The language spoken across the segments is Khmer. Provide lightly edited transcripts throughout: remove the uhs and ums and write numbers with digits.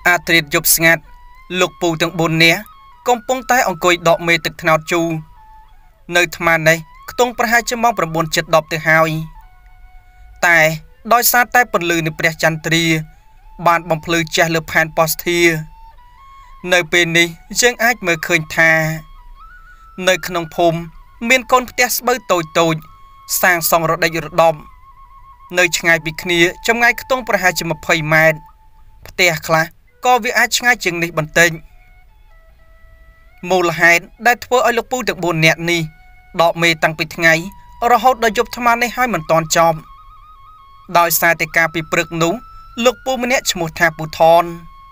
อาตรีดยบสงัดลูกปูទាំង4នាក់កំពុងតែអង្គុយដកមេទឹកថ្នោតជូរនៅថ្មនេះខ្ទង់ប្រហែលជាម៉ោង 9:10 ទៅហើយតែដោយសារតែពន្លឺនៃព្រះចន្ទ្រាបានបំភ្លឺជះលើផែនប៉ស្ធានៅពេលនេះយើងអាចមើលឃើញថានៅក្នុងភូមិមានកូនផ្ទះស្បូវតូចៗសាងសង់រដិចរដប់នៅឆ្ងាយពីគ្នាចម្ងាយខ្ទង់ប្រហែលជា20 ម៉ែត្រផ្ទះខ្លះក៏វាអាចឆ្ងាយជាងនេះបន្តិចមូលហេតុដែលធ្វើឲ្យលោកពូទាំង4នាក់នេះដកមេតាំងពីថ្ងៃរហូតដល់យប់ថ្មនេះហើយមិនទាន់ចប់ដោយសារតែការពីព្រឹកនោះលោកពូម្នាក់ឈ្មោះថាពូថន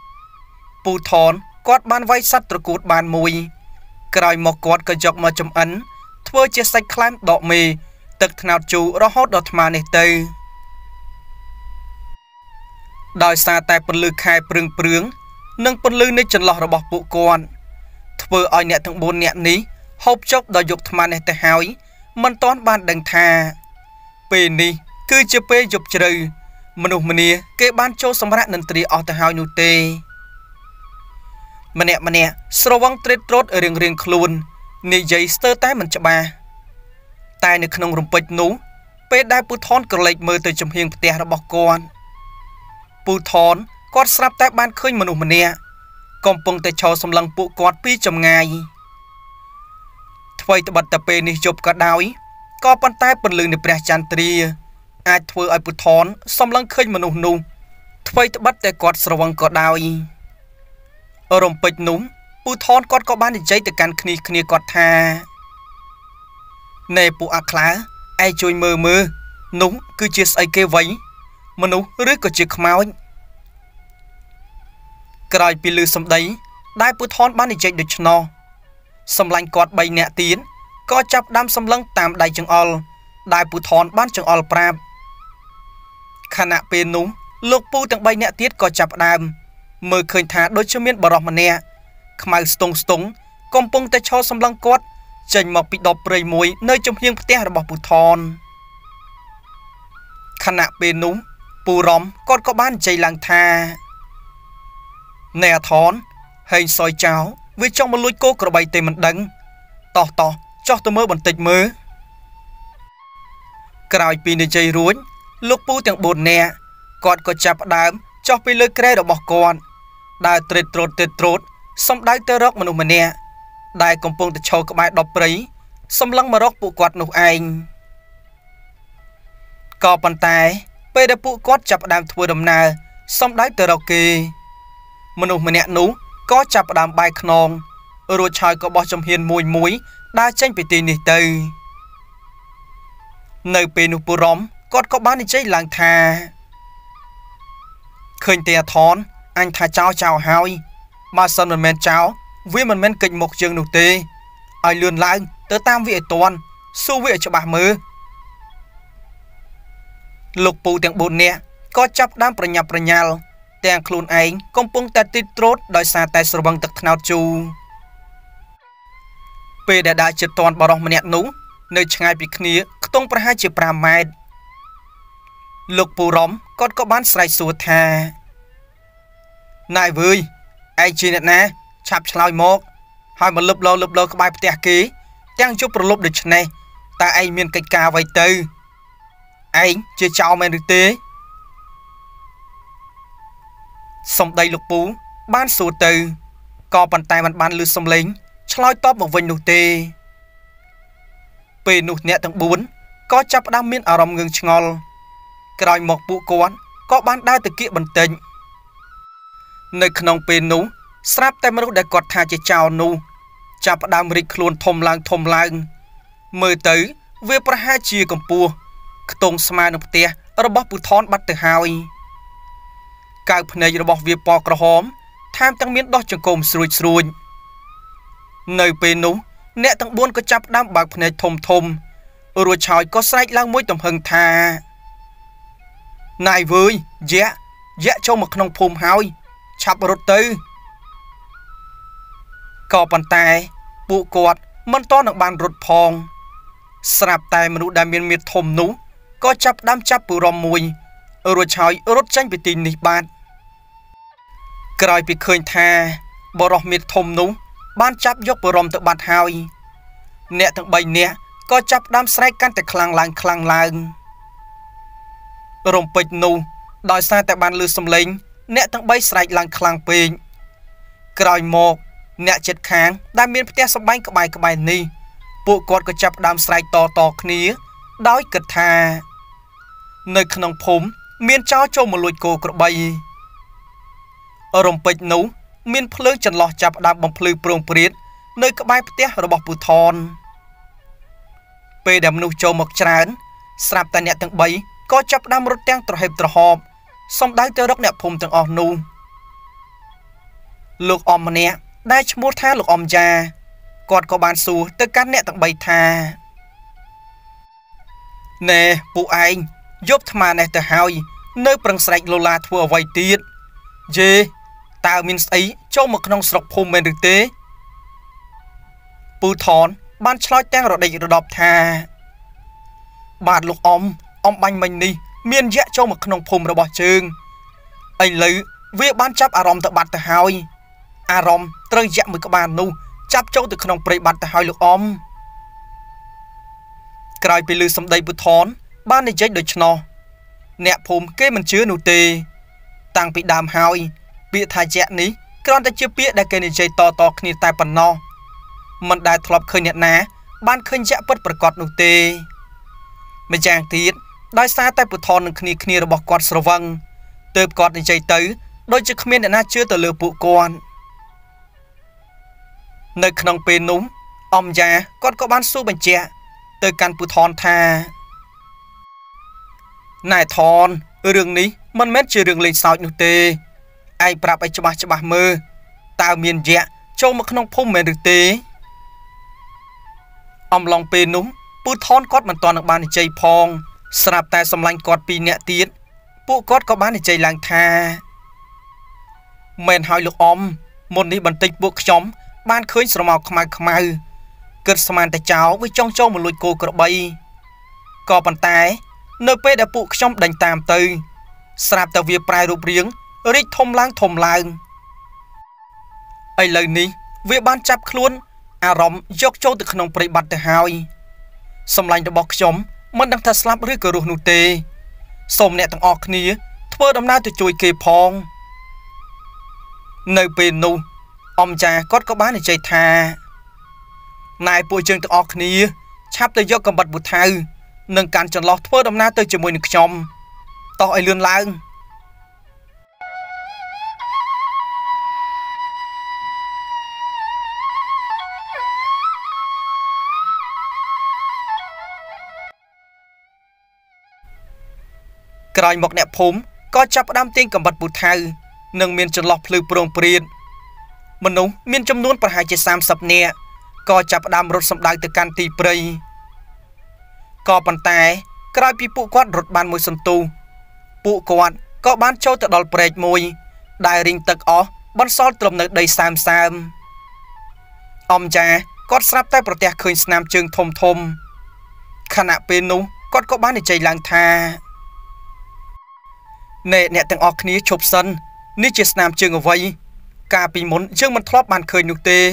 គាត់បានវាយសត្វត្រកួតបានមួយក្រោយមកគាត់ក៏យកមកចំអិនធ្វើជាសាច់ខ្លែមដកមេទឹកថ្នោតជូររហូតដល់ថ្មនេះទៅដោយសារតែពន្លឺខែព្រឿងនិងពន្លឺនៃចន្លោះរបស់ពួកគាត់ធ្វើឲ្យអ្នកទាំង4នាក់នេះហូបចុកដល់យកថ្មនេះទៅហើយមិនទាន់បានដឹងថាពេលនេះគឺជាពេលយប់ជ្រៅមនុស្សម្នាគេបានចូលសម្រាកនិន្ទ្រាអស់ទៅហើយនោះទេម្នាក់ស្រវឹងត្រេតត្រោតរៀងខ្លួននិយាយស្ទើរតែមិនច្បាស់តែនៅក្នុងរំពេចនោះពេលដែលពូថនក្រឡេកមើលទៅចំហៀងផ្ទះរបស់គាត់ពូថនគាត់ស្រាប់តែបានឃើញមនុស្សម្នាក់កំពុងតែឈរសម្លឹងពួកគាត់ពីចម្ងាយថ្មីត្បិតតែពេលនេះយប់ក៏ដោយក៏ប៉ុន្តែពន្លឺនៃព្រះចន្ទ្រាអាចធ្វើឲ្យពូថនសម្លឹងឃើញមនុស្សនោះថ្មីត្បិតតែគាត់ស្រវឹងក៏ដោយរំពេចនោះពូថនគាត់ក៏បាននិយាយទៅកាន់គ្នាគាត់ថាណែពួកអាខ្លាឯងជួយមើលនោះគឺជាស្អីគេវៃមនុស្សឬក៏ជាខ្មោចក្រោយពីឮសម្ដីដែលពូថនបាននិយាយដូច្នោះសម្លាញ់គាត់3នាក់ទៀតក៏ចាប់ដាំសម្លឹងតាមដៃចង្អុលដែលពូថនបានចង្អុលប្រាប់ខណៈពេលនោះលោកពូទាំង3នាក់ទៀតក៏ចាប់ដើមមើលឃើញថាដូចជាមានបរិសម្នាក់ខ្មៅស្ទង់កំពុងតែឈរសម្លឹងគាត់ចេញមកពីដបព្រៃមួយនៅចំហៀងផ្ទះរបស់ពូថនខណៈពេលនោះពូរំគាត់ក៏បាននិយាយឡើងថាណែអាថនហេងសយចៅវាចង់មកលួចគោក្របីទេមិនដឹងតោះចោះទៅមើលបន្តិចមើលក្រោយពីនិយាយរួចលោកពូទាំង4នាក់គាត់ក៏ចាប់ផ្ដើមចុះពីលើគ្រែរបស់គាត់ដើរត្រេតត្រោតសំដៅទៅរកមនុស្សម្នាក់ដែលកំពុងតែឈរក្បែរដបព្រៃសម្លឹងមករកពួកគាត់នោះឯងក៏ប៉ុន្តែពេលដែលពួកគាត់ចាប់ផ្ដើមធ្វើដំណើរសំដៅទៅរកគេមនុស្សម្នាក់នោះក៏ចាប់ផ្ដើមបែកខ្នងរួចហើយក៏បោះចំហៀនមួយដើរចេញពីទីនេះទៅនៅពេលនោះពូរំគាត់ក៏បាននិយាយឡើងថាឃើញទេអាថនអញថាចៅហើយបើសិនមិនមែនចៅវាមិនមែនកិច្ចមុខជើងនោះទេឲ្យលឿនឡើងទៅតាមវាឲ្យទាន់សួរវាឲ្យច្បាស់មើលលោកពូទាំង4នាក់ក៏ចាប់ដើមប្រញាប់ប្រញាល់ទាំងខ្លួនឯងកំពុងតែទីត្រោតដោយសារតែស្រវឹងទឹកថ្នោតជូរពេលដែលដើរជិតទាន់បរិសម្នាក់នោះនៅឆ្ងាយពីគ្នាខ្ទង់ប្រហែលជា5 ម៉ែត្រលោកពូរំគាត់ក៏បានស្រែកសួរថាណៃវើយឯងជាអ្នកណាឆាប់ឆ្លើយមកហើយមកលឹបលោក្បែរផ្ទះគេទាំងជប់ប្រលប់ដូចនេះតើឯងមានកិច្ចការអ្វីទៅឯងជាចៅមែនឬទេសំដីលោកពូបានសួរទៅក៏ប៉ុន្តែมันបានលឺសំឡេងឆ្លើយតបមកវិញនោះទេពេលនោះអ្នកទាំង4ក៏ចាប់ផ្ដើមមានអារម្មណ៍ងឿងឆ្ងល់ក្រោយមកពួកគាត់ក៏បានដើរទៅគៀកបន្តិចនៅក្នុងពេលនោះស្រាប់តែមនុស្សដែលគាត់ថាជាចៅនោះចាប់ផ្ដើមរីកខ្លួនធំឡើងមើលទៅវាប្រហែលជាកម្ពស់ខ្ទង់ស្មើនឹងផ្ទះរបស់ពូថនបាត់ទៅហើយកៅភ្នែករបស់វាពណ៌ក្រហមថែមទាំងមានដោះចង្កូមស្រួចនៅពេលនោះអ្នកទាំង4ក៏ចាប់ផ្ដើមបើកភ្នែកធំរួចហើយក៏ស្រែកឡើងមួយទំហឹងថាណៃវើយយៈចូលមកក្នុងភូមិហើយឆាប់រត់ទៅក៏ប៉ុន្តែពួកគាត់មិនទាន់នឹងបានរត់ផងស្រាប់តែមនុស្សដែលមានមាឌធំនោះក៏ចាប់ដើមចាប់ពូរំមួយរួចហើយរត់ចេញពីទីនេះបាទក្រោយពីឃើញថាបរោះមានធំនោះបានចាប់យកបរមទៅបាត់ហើយអ្នកទាំង3នាក់ក៏ចាប់ដើមស្រែកកាន់តែខ្លាំងឡើងរំពេចនោះដោយសារតែបានលឺសំឡេងអ្នកទាំង3ស្រែកឡើងខ្លាំងពេកក្រោយមកអ្នកជិតខាងដែលមានផ្ទះសម្បែងក្បែរនេះពួកគាត់ក៏ចាប់ដើមស្រែកតគ្នាដោយគិតថានៅក្នុងភូមិមានចោរចូលមកលួចគោក្របីរំពេចនោះមានភ្លើងចន្លោះចាប់ដើមបំភ្លឺប្រងព្រាតនៅក្បែរផ្ទះរបស់ពូថនពេលដែលមនុស្សចូលមកច្រើនស្រាប់តែអ្នកទាំង3ក៏ចាប់ដើមរត់ទាំងត្រហេបត្រហប់សំដៅទៅរកអ្នកភូមិទាំងអស់នោះលោកអមម្នាក់ដែលឈ្មោះថាលោកអមយ៉ាគាត់ក៏បានសួរទៅកាន់អ្នកទាំង3ថាណែពួកឯងយប់ថ្មនេះទៅហើយនៅប្រឹងស្រែកលូឡាធ្វើអ្វីទៀតយេតើមានស្អីចូលមកក្នុងស្រុកភូមិមែនឬទេពូថនបានឆ្លើយទាំងរដេករដប់ថាបាទលោកអំបាញ់មិញនេះមានយក្សចូលមកក្នុងភូមិរបស់ជើងឥឡូវវាបានចាប់អារម្មណ៍ទៅបាត់ទៅហើយអារម្មណ៍ត្រូវយក្សមួយក្បាលនោះចាប់ចូលទៅក្នុងព្រៃបាត់ទៅហើយលោកអមក្រោយពីឮសម្ដីពូថនបាននិយាយដូច្នោះអ្នកភូមិគេមិនជឿនោះទេតាំងពីដើមហើយពាក្យថាយក្សនេះគ្រាន់តែជាពាក្យដែលគេនិយាយតគ្នាតែប៉ុណ្ណោះមិនដែលធ្លាប់ឃើញអ្នកណាបានឃើញយក្សពិតប្រាកដនោះទេម្យ៉ាងទៀតដោយសារតែពូថននឹងគ្នារបស់គាត់ស្រវឹងទើបគាត់និយាយទៅដូចជាគ្មានអ្នកណាជឿទៅលើពួកគាត់នៅក្នុងពេលនោះអមយ៉ាគាត់ក៏បានសួរបញ្ជាក់ទៅកាន់ពូថនថាណែថនរឿងនេះមិនមែនជារឿងលេងសើចនោះទេឯងប្រាប់ឲ្យច្បាស់មើលតើមានយក្សចូលមកក្នុងភូមិមែនឬទេអំឡុងពេលនោះពូថនគាត់មិនទាន់នឹងបាននិយាយផងស្រាប់តែសម្លាញ់គាត់2នាក់ទៀតពួកគាត់ក៏បាននិយាយឡើងថាមែនហើយលោកអមមុននេះបន្តិចពួកខ្ញុំបានឃើញស្រមោលខ្មៅគិតស្មានតែចោលវាចង់ចូលមកលួចគោក្របីក៏ប៉ុន្តែនៅពេលដែលពួកខ្ញុំដេញតាមទៅស្រាប់តែវាប្រែរូបរាងរីកធំឡើងឥឡូវនេះវាបានចាប់ខ្លួនអារម្មណ៍យកចូលទៅក្នុងព្រៃបាត់ទៅហើយសម្លាញ់របស់ខ្ញុំមិនដឹងថាស្លាប់ឬក៏រស់នោះទេសូមអ្នកទាំងអស់គ្នាធ្វើដំណើរទៅជួយគេផងនៅពេលនោះអមចាគាត់ក៏បាននិយាយថាណែពួកយើងទាំងអស់គ្នាឆាប់ទៅយកកំបិតពូថៅនិងកាន់ចន្លោះធ្វើដំណើរទៅជាមួយនឹងខ្ញុំតោះឲ្យលឿនឡើងក្រោយមកអ្នកភូមិក៏ចាប់ផ្ដើមទាញកំបិតពូថៅនិងមានចន្លោះភ្លឺប្រងព្រាតមនុស្សមានចំនួនប្រហែលជា30នាក់ក៏ចាប់ផ្ដើមរត់សម្ដៅទៅកាន់ទីព្រៃក៏ប៉ុន្តែក្រោយពីពួកគាត់រត់បានមួយសន្ទុះពួកគាត់ក៏បានចូលទៅដល់ព្រែកមួយដែលរីងទឹកអស់បន្សល់ត្រឹមនៅដីសើមអមចាគាត់ស្រាប់តែប្រទះឃើញស្នាមជើងធំខណៈពេលនោះគាត់ក៏បាននិយាយឡើងថាអ្នកទាំងអស់គ្នាឈប់សិននេះជាស្នាមជើងអ្វីកាលពីមុនយើងមិនធ្លាប់បានឃើញនោះទេ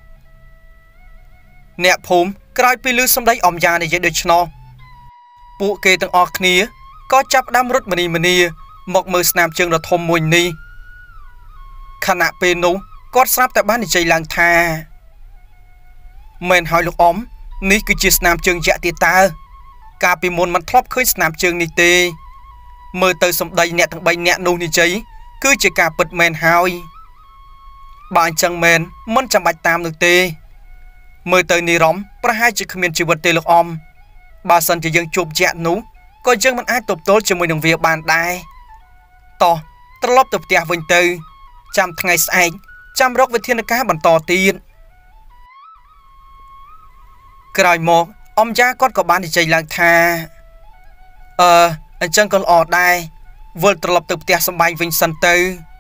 អ្នកភូមិក្រោយពីឮសម្ដីអមយ៉ានិយាយដូច្នោះពួកគេទាំងអស់គ្នាក៏ចាប់ផ្ដើមរត់មនីមកមើលស្នាមជើងដ៏ធំមួយនេះខណៈពេលនោះគាត់ស្រាប់តែបាននិយាយឡើងថាមែនហើយលោកអមនេះគឺជាស្នាមជើងយក្សទៀតតើកាលពីមុនមិនធ្លាប់ឃើញស្នាមជើងនេះទេមើលទៅសម្ដីអ្នកទាំង3នាក់នោះនិយាយគឺជាការពិតមែនហើយបើអញ្ចឹងមែនមិនចាំបាច់តាមនោះទេមើលទៅនិរមប្រហែលជាគ្មានជីវិតទេលោកអមបើសិនជាយើងជួបយក្សនោះក៏យើងមិនអាចទប់ទល់ជាមួយនឹងវាបានដែរតោះត្រឡប់ទៅផ្ទះវិញទៅចាំថ្ងៃស្អែកចាំរកវិធានការបន្តទៀតក្រោយមកអមយ៉ាគាត់ក៏បាននិយាយឡើងថាអញ្ចឹងក៏ល្អដែរវិលត្រឡប់ទៅផ្ទះសម្បែងវិញសិនទៅ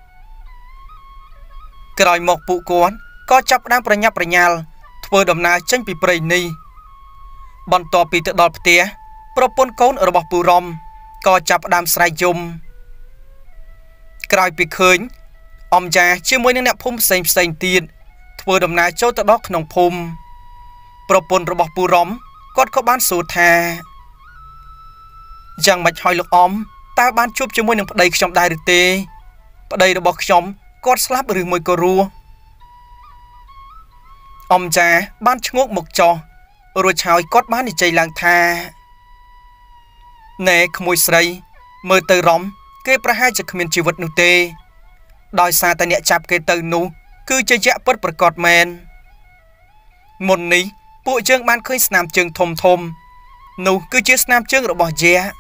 ក្រោយមកពួកគាត់ក៏ចាប់ផ្ដើមប្រញាប់ប្រញាល់ធ្វើដំណើរចេញពីព្រៃនេះបន្ទាប់ពីទៅដល់ផ្ទះប្រពន្ធកូនរបស់ពូរំក៏ចាប់ផ្ដើមស្រែកយំក្រោយពីឃើញអំចាជាមួយនឹងអ្នកភូមិផ្សេងទៀតធ្វើដំណើរចូលទៅដល់ក្នុងភូមិប្រពន្ធរបស់ពូរំគាត់ក៏បានសួរថាយ៉ាងម៉េចហើយលោកអ៊ំតើបានជួបជាមួយនឹងប្តីខ្ញុំដែរឬទេប្តីរបស់ខ្ញុំគាត់ស្លាប់ឬមួយក៏រស់អ៊ំចាបានឈ្ងោកមកចោះរួចហើយគាត់បាននិយាយឡើងថាណែក្មួយស្រីមើលទៅរំគេប្រហែលជាគ្មានជីវិតនោះទេដោយសារតែអ្នកចាប់គេទៅនោះគឺជាយៈពិតប្រកបមែនមុននេះពួកយើងបានឃើញស្នាមជើងធំនោះគឺជាស្នាមជើងរបស់យៈ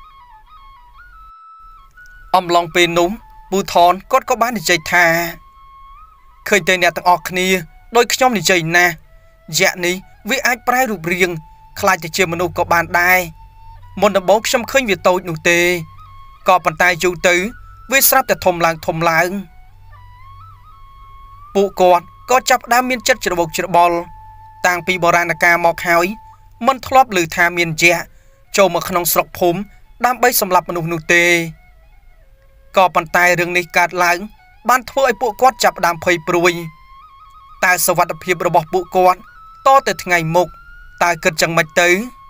អំឡុងពេលនោះពូថនគាត់ក៏បាននិយាយថាឃើញតែអ្នកទាំងអស់គ្នាដោយខ្ញុំនិយាយណាយៈនេះវាអាចប្រែរូបរាងខ្លាចទៅជាមនុស្សក៏បានដែរមុនដំបូងខ្ញុំឃើញវាតូចនោះទេក៏ប៉ុន្តែយូរទៅវាស្រាប់តែធំឡើងពួកគាត់ក៏ចាប់ផ្ដើមមានចិត្តច្របូកច្របល់តាំងពីបុរាណកាលមកហើយមិនធ្លាប់ឮថាមានយៈចូលមកក្នុងស្រុកភូមិដើម្បីសម្លាប់មនុស្សនោះទេក៏ប៉ុន្តែរឿងនេះកើតឡើងបានធ្វើឲ្យពួកគាត់ចាប់ផ្ដើមភ័យព្រួយតែសុវត្ថិភាពរបស់ពួកគាត់តទៅថ្ងៃមុខតើគិតយ៉ាងម៉េចទៅ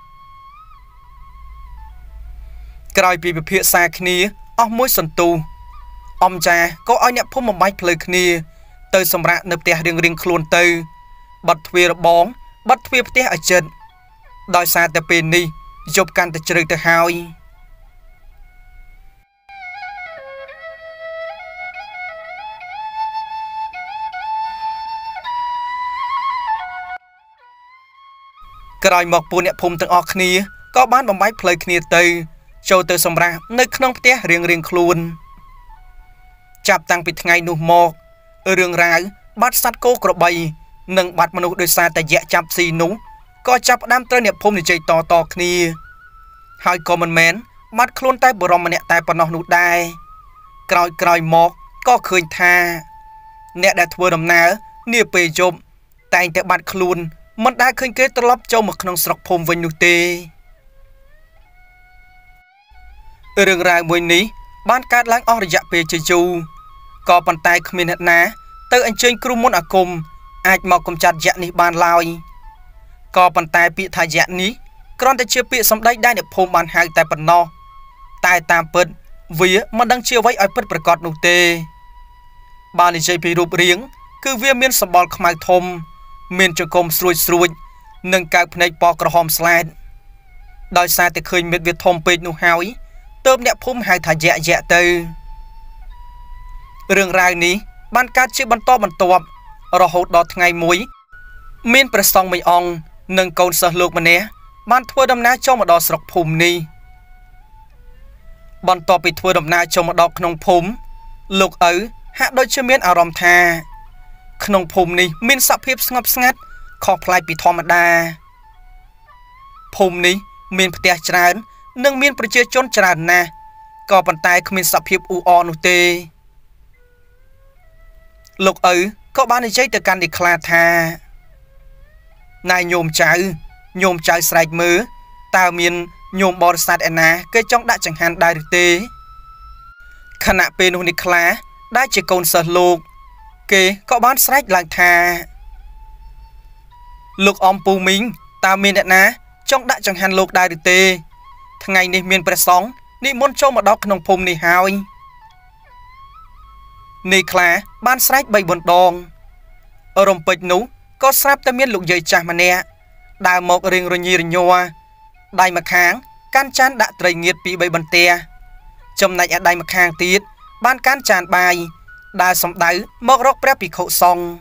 ក្រោយពីពិភាក្សាគ្នាអស់មួយសន្ទុះអ៊ំចាក៏ឲ្យអ្នកភូមិបំបីផ្លូវគ្នាទៅសម្រាកនៅផ្ទះរៀងខ្លួនទៅបិទទ្វាររបងបិទទ្វារផ្ទះឲ្យជិតដោយសារតែពេលនេះយប់កាន់តែជ្រៅទៅហើយក្រោយមកពួកអ្នកភូមិទាំងអស់គ្នាក៏បានបំបីផ្លូវគ្នាទៅចូលទៅសម្រាកនៅក្នុងផ្ទះរៀងខ្លួនចាប់តាំងពីថ្ងៃនោះមករឿងរ៉ាវបាត់សត្វគោក្របីនិងបាត់មនុស្សដោយសារតែយៈចាប់ស៊ីនោះក៏ចាប់ផ្ដើមត្រូវអ្នកភូមិនិយាយតគ្នាហើយក៏មិនមែនបាត់ខ្លួនតែបរមម្នាក់តែប៉ុណ្ណោះនោះដែរក្រោយមកក៏ឃើញថាអ្នកដែលធ្វើដំណើរនាពេលយប់តែងតែបាត់ខ្លួនមិនដែលឃើញគេត្រឡប់ចូលមកក្នុងស្រុកភូមិវិញនោះទេរឿងរ៉ាវមួយនេះបានកើតឡើងអស់រយៈពេលជាយូរក៏ប៉ុន្តែគ្មានអ្នកណាទៅអញ្ជើញគ្រូមន្តអាគមអាចមកកម្ចាត់យៈនេះបានឡើយក៏ប៉ុន្តែពាក្យថាយៈនេះគ្រាន់តែជាពាក្យសម្ដីដែលអ្នកភូមិបានហៅតែប៉ុណ្ណោះតែតាមពិតវាមិនដឹងជាអ្វីឲ្យពិតប្រាកដនោះទេបាននិយាយពីរូបរាងគឺវាមានសម្បល់ខ្មៅធំមានចង្កុំស្រួចនិងកៅភ្នែកពណ៌ក្រហមស្លែតដោយសារតែឃើញមិត្តវាធំពេកនោះហើយទើបអ្នកភូមិហៅថាយៈទៅរឿងរ៉ាវនេះបានកើតជាបន្តបន្ទាប់រហូតដល់ថ្ងៃមួយមានព្រះសង្ឃមួយអង្គនិងកូនសិស្សលោកម្នាក់បានធ្វើដំណើរចូលមកដល់ស្រុកភូមិនេះបន្ទាប់ពីធ្វើដំណើរចូលមកដល់ក្នុងភូមិលោកឪហាក់ដូចជាមានអារម្មណ៍ថាក្នុងភូមិនេះមានសភាពស្ងប់ស្ងាត់ខុសប្លែកពីធម្មតាភូមិនេះមានផ្ទះច្រើននិងមានប្រជាជនច្រើនណាស់ក៏ប៉ុន្តែគ្មានសភាពអ៊ូអរនោះទេលោកឪក៏បាននិយាយទៅកាន់នេះខ្លាថាណែញោមចៅស្រែកមើលតើមានញោមបរិស័ទឯណាគេចង់ដាក់ចង្ហាន់ដែរឬទេខណៈពេលនោះនេះខ្លាដែលជាកូនសិស្សលោកគេក៏បានស្រែកឡើងថាលោកអ៊ំពូមីងតើមានអ្នកណាចង់ដាក់ចង្ហាន់លោកដែរឬទេថ្ងៃនេះមានព្រះសង្ឃនិមន្តចូលមកដល់ក្នុងភូមិនេះហើយនេះខ្លាបានស្រែក3-4 ដងរំពេចនោះក៏ស្រាប់តែមានលោកយាយចាស់ម្នាក់ដើរមករៀងរញីរញ័រដៃម្ខាងកាន់ចានដាក់ត្រីងៀត2-3 បន្ទះចំណែកឯដៃម្ខាងទៀតបានកាន់ចានបាយដើរសំដៅមករកព្រះភិក្ខុសង្ឃ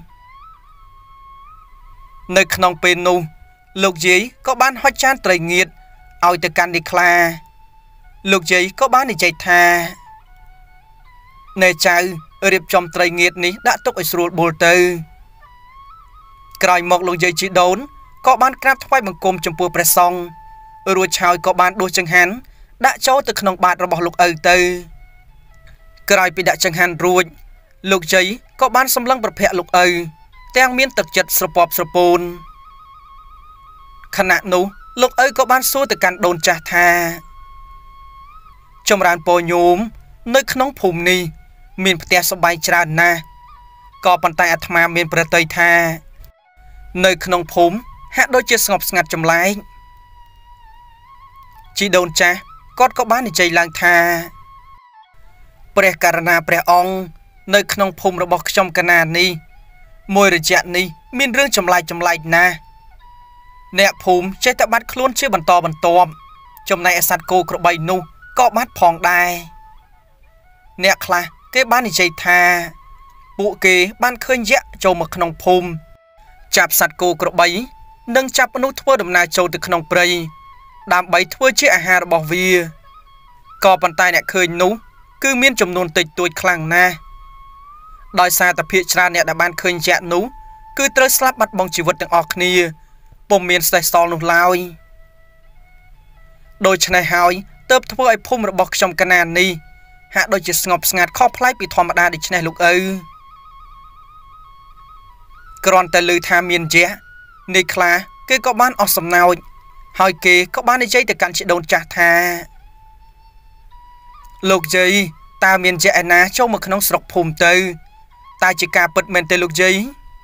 នៅក្នុងពេលនោះលោកយាយក៏បានហុចចានត្រីងៀតឲ្យទៅកាន់នេះខ្លាលោកយាយក៏បាននិយាយថាណែចៅរៀបចំត្រីងៀតនេះដាក់ទុកឲ្យស្រួលបួលទៅក្រោយមកលោកយាយជីដូនក៏បានក្រាបថ្វាយបង្គំចំពោះព្រះសង្ឃរួចហើយក៏បានដួសចង្ហាន់ដាក់ចូលទៅក្នុងបាតរបស់លោកឪទៅក្រោយពីដាក់ចង្ហាន់រួចលោកយាយក៏បានសម្លឹងប្រភពលោកឪទាំងមានទឹកចិត្តស្រពាប់ស្រពោនខណៈនោះលោកឪក៏បានសួរទៅកាន់ដូនចាស់ថាចម្រើនពរញោមនៅក្នុងភូមិនេះមានផ្ទះសម្បែងច្រើនណាស់ក៏ប៉ុន្តែអាត្មាមានប្រតិយថានៅក្នុងភូមិហាក់ដូចជាស្ងប់ស្ងាត់ចម្លែកជីដូនចាស់គាត់ក៏បាននិយាយឡើងថាព្រះករណាព្រះអង្គនៅក្នុងភូមិរបស់ខ្ញុំកណានេះមួយរយៈនេះមានរឿងចម្លែកណាស់អ្នកភូមិចេះតែបាត់ខ្លួនជាបន្តបន្ទាប់ចំណែកឯសត្វគោក្របីនោះក៏បាត់ផងដែរអ្នកខ្លះគេបាននិយាយថាពួកគេបានឃើញយក្សចូលមកក្នុងភូមិចាប់សត្វគោក្របីនិងចាប់មនុស្សធ្វើដំណើរចូលទៅក្នុងព្រៃដើម្បីធ្វើជាអាហាររបស់វាក៏ប៉ុន្តែអ្នកឃើញនោះគឺមានចំនួនតិចតួចខ្លាំងណាស់ដោយសារតែភាគច្រើនអ្នកដែលបានឃើញយក្សនោះគឺត្រូវស្លាប់បាត់បង់ជីវិតទាំងអស់គ្នាពុំមានសេះសល់នោះឡើយដូច្នេះហើយទើបធ្វើឲ្យភូមិរបស់ខ្ញុំកណាននេះហាក់ដូចជាស្ងប់ស្ងាត់ខុសប្លែកពីធម្មតាដូច្នេះលោកឪគ្រាន់តែឮថាមានយក្សនេះខ្លះគេក៏បានអស់សំណោចហើយគេក៏បាននិយាយទៅកាន់ជីដូនចាស់ថាលោកយាយតើមានយក្សឯណាចូលមកក្នុងស្រុកភូមិទៅតើជាការពិតមែនទេលោកយាយ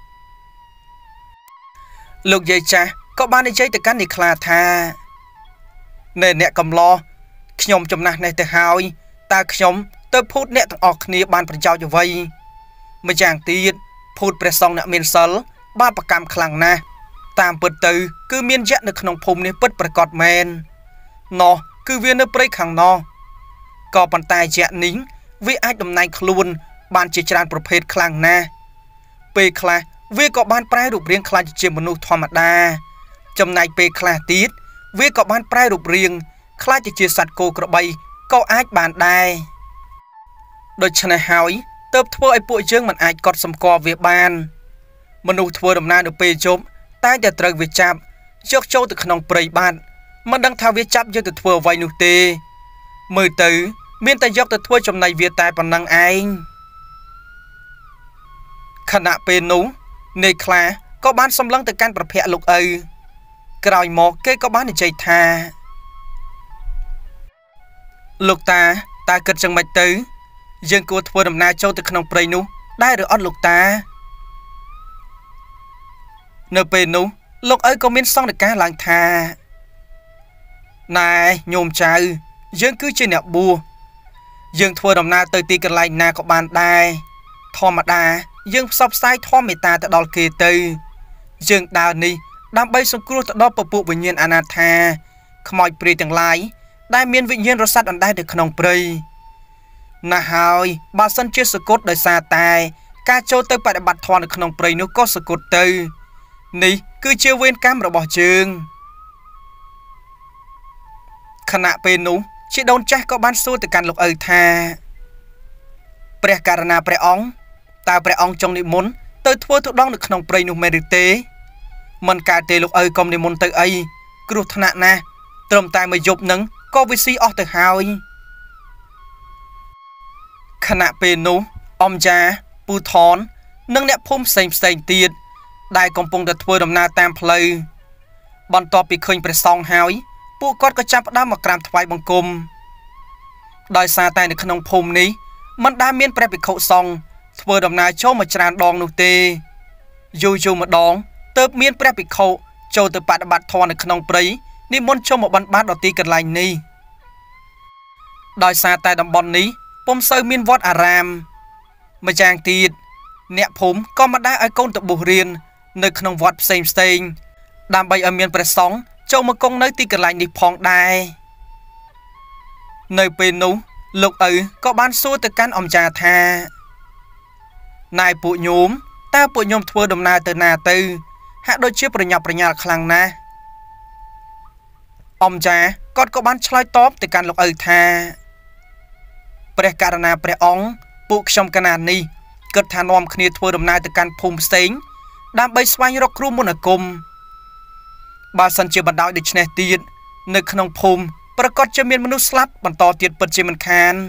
លោកយាយចាស់ក៏បាននិយាយទៅកាន់នេះខ្លះថានៅអ្នកកំឡោះខ្ញុំចំណាស់នេះទៅហើយតើខ្ញុំទៅភូតអ្នកទាំងអស់គ្នាបានប្រយោជន៍អ្វីម្យ៉ាងទៀតភូតព្រះសង្ឃអ្នកមានសិលបាបកម្មខ្លាំងណាស់តាមពិតទៅគឺមានយក្សនៅក្នុងភូមិនេះពិតប្រាកដមែននោះគឺវានៅព្រៃខាងនោះក៏ប៉ុន្តែយក្សនេះវាអាចតំណែងខ្លួនបានជាច្រើនប្រភេទខ្លាំងណាស់ពេលខ្លះវាក៏បានប្រែរូបរាងខ្លាចជាមនុស្សធម្មតាចំណែកពេលខ្លះទៀតវាក៏បានប្រែរូបរាងខ្លាចជាសត្វគោក្របីក៏អាចបានដែរដូច្នេះហើយទើបធ្វើឲ្យពួកយើងមិនអាចកត់សម្គាល់វាបានមនុស្សធ្វើដំណើរនៅពេលយប់តែតែត្រូវវាចាប់យកចូលទៅក្នុងព្រៃបាត់មិនដឹងថាវាចាប់យកទៅធ្វើអ្វីនោះទេមើលទៅមានតែយកទៅធ្វើចំណីវាតែប៉ុណ្ណឹងឯងខណៈពេលនោះនាយខ្លាក៏បានសម្លឹងទៅកាន់ប្រភពលោកឪក្រោយមកគេក៏បាននិយាយថាលោកតាគិតចឹងមិនទៅយើងគួរធ្វើដំណើរចូលទៅក្នុងព្រៃនោះដែរឬអត់លោកតានៅពេលនោះលោកឪក៏មានសង្កេតការឡើងថាណែញោមចៅយើងគឺជាអ្នកបួសយើងធ្វើដំណើរទៅទីកន្លែងណាក៏បានដែរធម្មតាយើងផ្សព្វផ្សាយធម៌មេត្តាទៅដល់គេទៅយើងដើរនេះដើម្បីសង្គ្រោះទៅដល់ពពួកវិញ្ញាណអនាថាខ្មោចព្រាយទាំងឡាយដែលមានវិញ្ញាណរសាត់អណ្ដែតនៅក្នុងព្រៃណាស់ហើយបើសិនជាសគុតដោយសារតែការចូលទៅបដិបត្តិធម៌នៅក្នុងព្រៃនោះក៏សគុតទៅនេះគឺជាវេរកម្មរបស់យើងខណៈពេលនោះជីដូនចាស់ក៏បានសួរទៅកាន់លោកឪថាព្រះករណាព្រះអង្គតើព្រះអង្គចង់និមន្តទៅធ្វើទុដងនៅក្នុងព្រៃនោះមែនឬទេមិនកើតទេលោកឪកុំនិមន្តទៅអីគ្រោះថ្នាក់ណាស់ត្រឹមតែមួយយប់នឹងក៏វិស៊ីអស់ទៅហើយខណៈពេលនោះអមយ៉ាពូថននិងអ្នកភូមិផ្សេងទៀតដែលកំពុងតែធ្វើដំណើរតាមផ្លូវបន្ទាប់ពីឃើញព្រះសង្ឃហើយពួកគាត់ក៏ចាប់ផ្ដើមមកក្រាបថ្វាយបង្គំដោយសារតែនៅក្នុងភូមិនេះមិនដែលមានព្រះភិក្ខុសង្ឃធ្វើដំណើរចូលមកច្រើនដងនោះទេយូរម្ដងទើបមានព្រះភិក្ខុចូលទៅបដិបត្តិធម៌នៅក្នុងព្រៃនិមន្តចូលមកបិណ្ឌបាតដល់ទីកន្លែងនេះដោយសារតែតំបន់នេះពុំសូវមានវត្តអារាមម្យ៉ាងទៀតអ្នកភូមិក៏មិនដែលឲ្យកូនទៅបួសរៀននៅក្នុងវត្តផ្សេងដើម្បីឲ្យមានព្រះសង្ឃចូលមកគង់នៅទីកន្លែងនេះផងដែរនៅពេលនោះលោកឪក៏បានសួរទៅកាន់អម្ចាស់ថាណែពួកញោមតើពួកញោមធ្វើដំណើរទៅណាទៅហាក់ដូចជាប្រញាប់ប្រញាល់ខ្លាំងណាស់អម្ចាស់គាត់ក៏បានឆ្លើយតបទៅកាន់លោកឪថាព្រះករណាព្រះអង្គពួកខ្ញុំកណាននេះគិតថានាំគ្នាធ្វើដំណើរទៅកាន់ភូមិផ្សេងដើម្បីស្វែងរកគ្រូមន្តអាគមបើសិនជាបណ្ដោយដូច្នេះទៀតនៅក្នុងភូមិប្រកាសជាមានមនុស្សស្លាប់បន្តទៀតពិតជាមិនខាន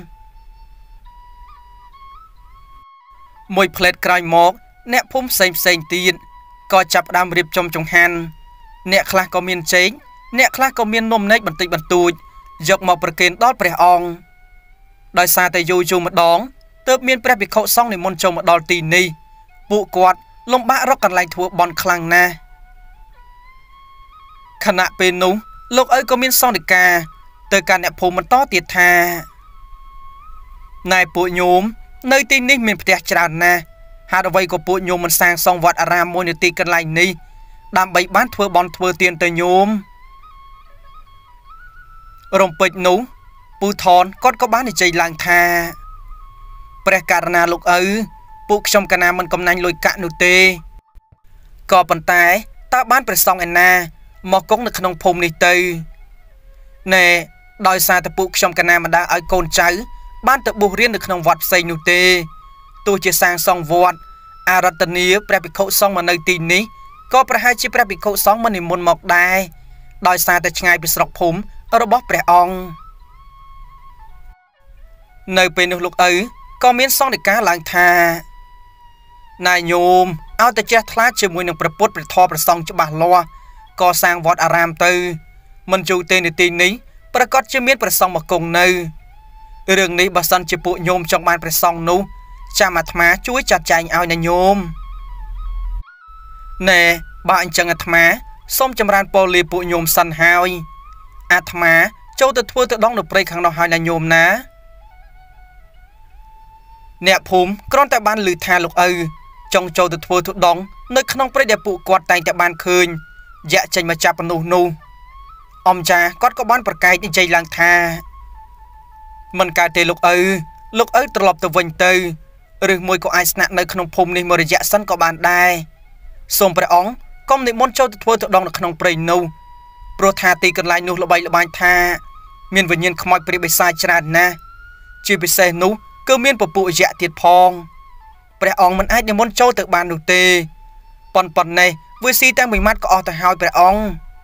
មួយផ្លេតក្រោយមកអ្នកភូមិផ្សេងទៀតក៏ចាប់ផ្ដើមរៀបចំចង្ហាន់អ្នកខ្លះក៏មានចេកអ្នកខ្លះក៏មាននំនែកបន្តិចបន្តួចយកមកប្រគេនដល់ព្រះអង្គដោយសារតែយូរម្ដងទើបមានព្រះភិក្ខុសង្ឃនិមន្តចូលមកដល់ទីនេះពួកគាត់លំបាករកកន្លែងធ្វើបន់ខ្លាំងណាស់ខណៈពេលនោះលោកឪក៏មានសង្ឃដីកាទៅកាន់អ្នកភូមិបន្តទៀតថាណែពួកញោមនៅទីនេះមានផ្ទះច្រើនណាស់ហេតុអ្វីក៏ពួកញោមមិនសាងសង់វត្តអារាមមួយនៅទីកន្លែងនេះដើម្បីបានធ្វើបន់ធ្វើទានទៅញោមរំពេចនោះពូថនគាត់ក៏បាននិយាយឡើងថាព្រះករណាលោកឪពួកខ្ញុំកណាមិនកំណាញ់លុយកាក់នោះទេក៏ប៉ុន្តែតើបានព្រះសង្ឃឯណាមកគង់នៅក្នុងភូមិនេះទៅណែដោយសារតែពួកខ្ញុំកណាមិនដែលឲ្យកូនចៅបានទៅបួសរៀននៅក្នុងវត្តផ្សេងនោះទេទោះជាសាងសង់វត្តអារតនីព្រះភិក្ខុសង្ឃមកនៅទីនេះក៏ប្រហែលជាព្រះភិក្ខុសង្ឃមិននិមន្តមកដែរដោយសារតែឆ្ងាយពីស្រុកភូមិរបស់ព្រះអង្គនៅពេលនោះលោកឪក៏មានសង្ឃដីកាឡើងថាណែញោមឲ្យតែចេះថ្លាជាមួយនឹងព្រះពុទ្ធព្រះធម៌ព្រះសង្ឃច្បាស់លាស់ក៏សាងវត្តអារាមទៅមិនយូរទេនៅទីនេះប្រកាសជាមានព្រះសង្ឃមកគង់នៅរឿងនេះបើសិនជាពួកញោមចង់បានព្រះសង្ឃនោះចាំអាត្មាជួយចាត់ចែងឲ្យណាញោមណែបើអញ្ចឹងអាត្មាសូមចម្រើនពរលាពួកញោមសិនហើយអាត្មាចូលទៅធ្វើទៅដងនៅព្រៃខាងនោះហើយណាញោមណាអ្នកភូមិគ្រាន់តែបានឮថាលោកឪចង់ចូលទៅធ្វើទុដងនៅក្នុងព្រៃដែលពួកគាត់តែងតែបានឃើញយៈចេញមកចាប់មនុស្សនោះអមចាគាត់ក៏បានប្រកែកនិយាយឡើងថាមិនកើតទេលោកឪត្រឡប់ទៅវិញទៅឬមួយក៏អាចស្នាក់នៅក្នុងភូមិនេះមួយរយៈសិនក៏បានដែរសូមព្រះអង្គកុំនិមន្តចូលទៅធ្វើទុដងនៅក្នុងព្រៃនោះព្រោះថាទីកន្លែងនោះល្បីល្បាញថាមានវិញ្ញាណខ្មោចព្រាយបិសាចច្រើនណាស់ជាពិសេសនោះគឺមានពពួកយៈទៀតផងព្រះអង្គមិនអាចនិមន្តចូលទៅបាននោះទេប៉ុន្តែវាស៊ីតែមួយម៉ាត់ក៏អស់ទៅហើយព្រះអង្គ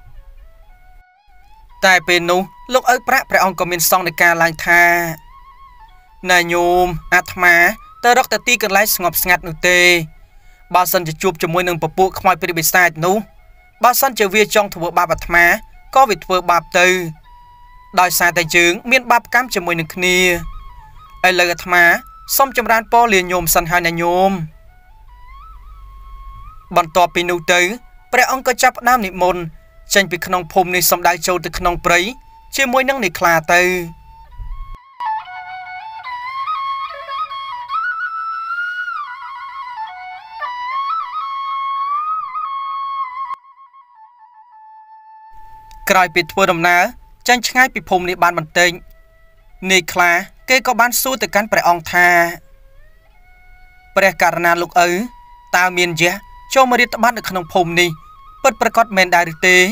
តែពេលនោះលោកឪប្រាក់ព្រះអង្គក៏មានសង្ឃដីកាឡើងថាណែញោមអាត្មាទៅរកតែទីកន្លែងស្ងប់ស្ងាត់នោះទេបើសិនជាជួបជាមួយនឹងពពួកខ្មោចព្រាយបិសាចនោះបើសិនជាវាចង់ធ្វើបាបអាត្មាក៏វាធ្វើបាបទៅដោយសារតែយើងមានបាបកម្មជាមួយនឹងគ្នាឥឡូវអាត្មាសូមចម្រើនពរលាញោមសិនហើយណាញោមបន្ទាប់ពីនោះទៅព្រះអង្គក៏ចាប់ផ្ដើមនិមន្តចេញពីក្នុងភូមិនេះសំដៅចូលទៅក្នុងព្រៃជាមួយនឹងនេះខ្លាទៅក្រោយពីធ្វើដំណើរចេញឆ្ងាយពីភូមិនេះបានបន្តិចនាយខ្លាគេក៏បានសួរទៅកាន់ព្រះអង្គថាព្រះករណាលោកឪតើមានយៈចូលមករៀបត្បាតនៅក្នុងភូមិនេះពិតប្រាកដមែនដែរឬទេ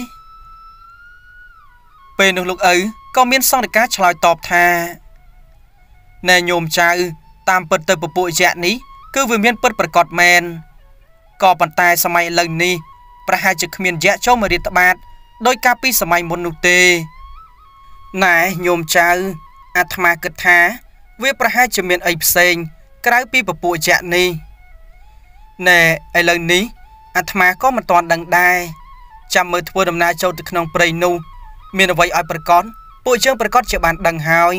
ពេលនោះលោកឪក៏មានសង្ឃដីកាឆ្លើយតបថាណែញោមចៅតាមពិតទៅពពួកយៈនេះគឺវាមានពិតប្រាកដមែនក៏ប៉ុន្តែសម័យឥឡូវនេះប្រហែលជាគ្មានយៈចូលមករៀបត្បាតដោយការពីសម័យមុននោះទេណែញោមចៅអាត្មាគិតថាវាប្រហែលជាមានអីផ្សេងក្រៅពីពពួកយៈនេះណែឥឡូវនេះអាត្មាក៏មិនទាន់ដឹងដែរចាំមើលធ្វើដំណើរចូលទៅក្នុងព្រៃនោះមានអ្វីឲ្យប្រកបពួកយើងប្រកាសជាបានដឹងហើយ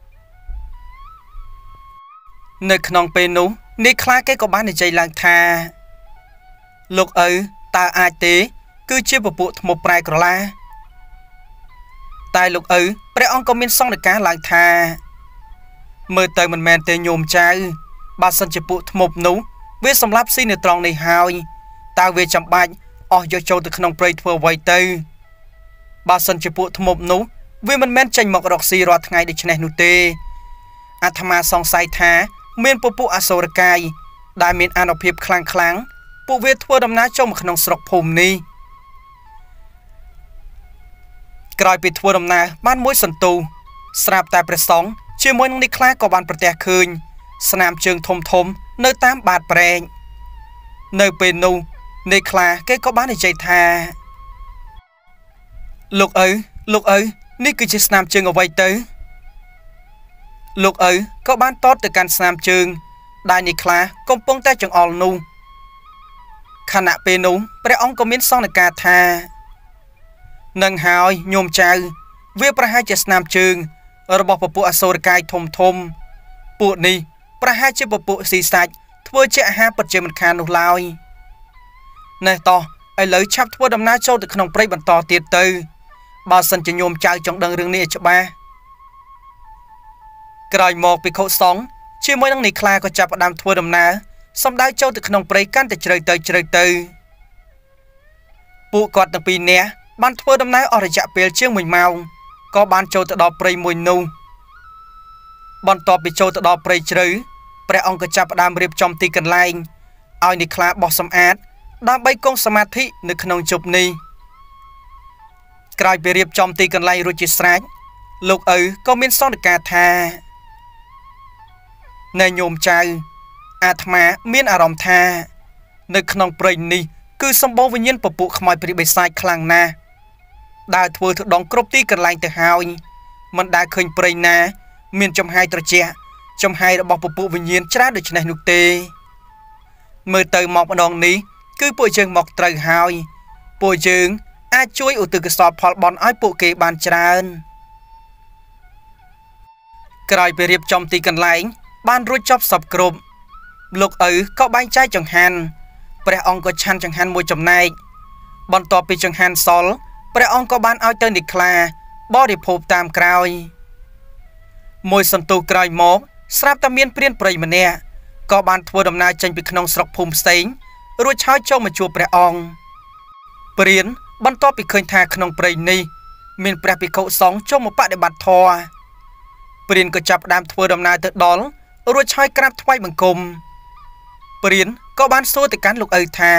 នៅក្នុងពេលនោះនាយខ្លាគេក៏បាននិយាយឡើងថាលោកឪតើអាចទេគឺជាពពួកធ្មប់ប្រែក្រឡាតែលោកឪព្រះអង្គក៏មានសង្ឃដីកាឡើងថាមើលទៅមិនមែនទេញោមចៅបើសិនជាពួកធ្មប់នោះវាសម្លាប់ស៊ីនៅត្រង់នេះហើយតើវាចាំបាច់អស់យកចូលទៅក្នុងព្រៃធ្វើអ្វីទៅបើសិនជាពួកធ្មប់នោះវាមិនមែនចេញមករកស៊ីរាល់ថ្ងៃដូច្នេះនោះទេអាត្មាសង្ស័យថាមានពពួកអសូរកាយដែលមានអានុភាពខ្លាំងពួកវាធ្វើដំណើរចូលមកក្នុងស្រុកភូមិនេះក្រោយពីធ្វើដំណើរបានមួយសន្ទុះស្រាប់តែព្រះសង្ឃជាមួយនឹងនេះខ្លាក៏បានប្រទះឃើញស្នាមជើងធំនៅតាមបាតព្រែកនៅពេលនោះនេះខ្លាគេក៏បាននិយាយថាលោកឪនេះគឺជាស្នាមជើងអ្វីទៅលោកឪក៏បានតតទៅកាន់ស្នាមជើងដែលនេះខ្លាកំពុងតែចង្អុលនោះខណៈពេលនោះព្រះអង្គក៏មានសង្ឃដីកាថានឹងហើយញោមចៅវាប្រហែលជាស្នាមជើងរបស់ពពួកអសូរកាយធំពួកនេះប្រហែលជាពពួកស៊ីសាច់ធ្វើជាអាហារពិតជាមិនខាននោះឡើយណែតោះឥឡូវឆាប់ធ្វើដំណើរចូលទៅក្នុងព្រៃបន្តទៀតទៅបើសិនជាញោមចៅចង់ដឹងរឿងនេះឲ្យច្បាស់ក្រោយមកភិក្ខុសង្ឃជាមួយនឹងនាយខ្លាក៏ចាប់ផ្ដើមធ្វើដំណើរសម្ដៅចូលទៅក្នុងព្រៃកាន់តែជ្រៅទៅពួកគាត់ទាំងពីរនាក់បានធ្វើដំណើរអស់រយៈពេលជាង1ម៉ោងក៏បានចូលទៅដល់ព្រៃមួយនោះបន្ទាប់ពីចូលទៅដល់ព្រៃជ្រៅព្រះអង្គក៏ចាប់ផ្ដើមរៀបចំទីកន្លែងឲ្យនាយខ្លាបោះសម្អាតដើម្បីគង់សមាធិនៅក្នុងជប់នេះក្រោយពីរៀបចំទីកន្លែងរួចជាស្រេចលោកឪក៏មានសន្និដ្ឋានថាណែញោមចៅអាត្មាមានអារម្មណ៍ថានៅក្នុងព្រៃនេះគឺសម្បូរវិញ្ញាណពពួកខ្មោចព្រាយបិសាចខ្លាំងណាស់ដើរធ្វើទៅដងគ្រប់ទីកន្លែងទៅហើយមិនដែលឃើញព្រៃណាមានចំហាយត្រជាក់ចំហាយរបស់ពពួកវិញ្ញាណច្រើនដូចនេះនោះទេមើលទៅមកម្ដងនេះគឺពួកយើងមកត្រូវហើយពួកយើងអាចជួយឧទ្ទិសកុសលផលបុណ្យឲ្យពួកគេបានច្រើនក្រោយពីរៀបចំទីកន្លែងបានរួចចប់សពគ្រប់លោកឪក៏បែងចែកចង្ហាន់ព្រះអង្គក៏ឆាន់ចង្ហាន់មួយចំណែកបន្ទាប់ពីចង្ហាន់សល់ព្រះអង្គក៏បានឲ្យទៅនាយខ្លាបរិភោគតាមក្រោយមួយសន្ទុះក្រោយមកស្រាប់តែមានព្រានព្រៃម្នាក់ក៏បានធ្វើដំណើរចេញពីក្នុងស្រុកភូមិផ្សេងរួចហើយចូលមកជួបព្រះអង្គព្រានបន្ទាប់ពីឃើញថាក្នុងព្រៃនេះមានព្រះភិក្ខុសង្ឃចូលមកបដិបត្តិធម៌ព្រានក៏ចាប់ផ្ដើមធ្វើដំណើរទៅដល់រួចហើយក្រាបថ្វាយបង្គំព្រានក៏បានសួរទៅកាន់លោកឪថា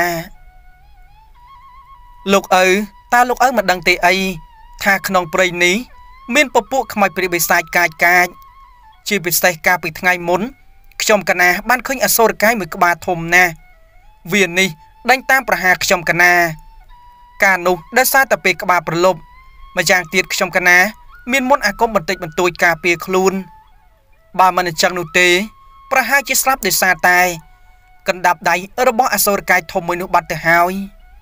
លោកឪតើលោកឪមិនដឹងទេអីថាក្នុងព្រៃនេះមានពពួកខ្មោចព្រាយបិសាចកាចជាពិសេសកាលពីថ្ងៃមុនខ្ញុំកណាបានឃើញអសូរកាយមួយក្បាលធំណាស់វានេះដេញតាមប្រហារខ្ញុំកណាការនោះដោយសារតែពេលក្បាលប្រលប់ម្យ៉ាងទៀតខ្ញុំកណាមានមន្តអាគមបន្តិចបន្តួចការពារខ្លួនបើមិនអញ្ចឹងនោះទេប្រហែលជាស្លាប់ដោយសារតែកណ្ដាប់ដៃរបស់អសូរកាយធំមួយនោះបាត់ទៅហើយ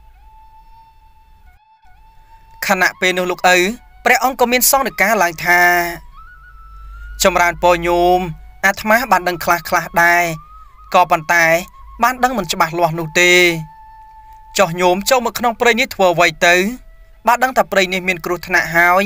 ខណៈពេលនោះលោកឪព្រះអង្គក៏មានសង្ឃនិកាឡើងថាចម្រើនពរញោមអាត្មាបានដឹងខ្លះដែរក៏ប៉ុន្តែបានដឹងមិនច្បាស់លាស់នោះទេចុះញោមចូលមកក្នុងព្រៃនេះធ្វើអ្វីទៅបានដឹងថាព្រៃនេះមានគ្រោះថ្នាក់ហើយ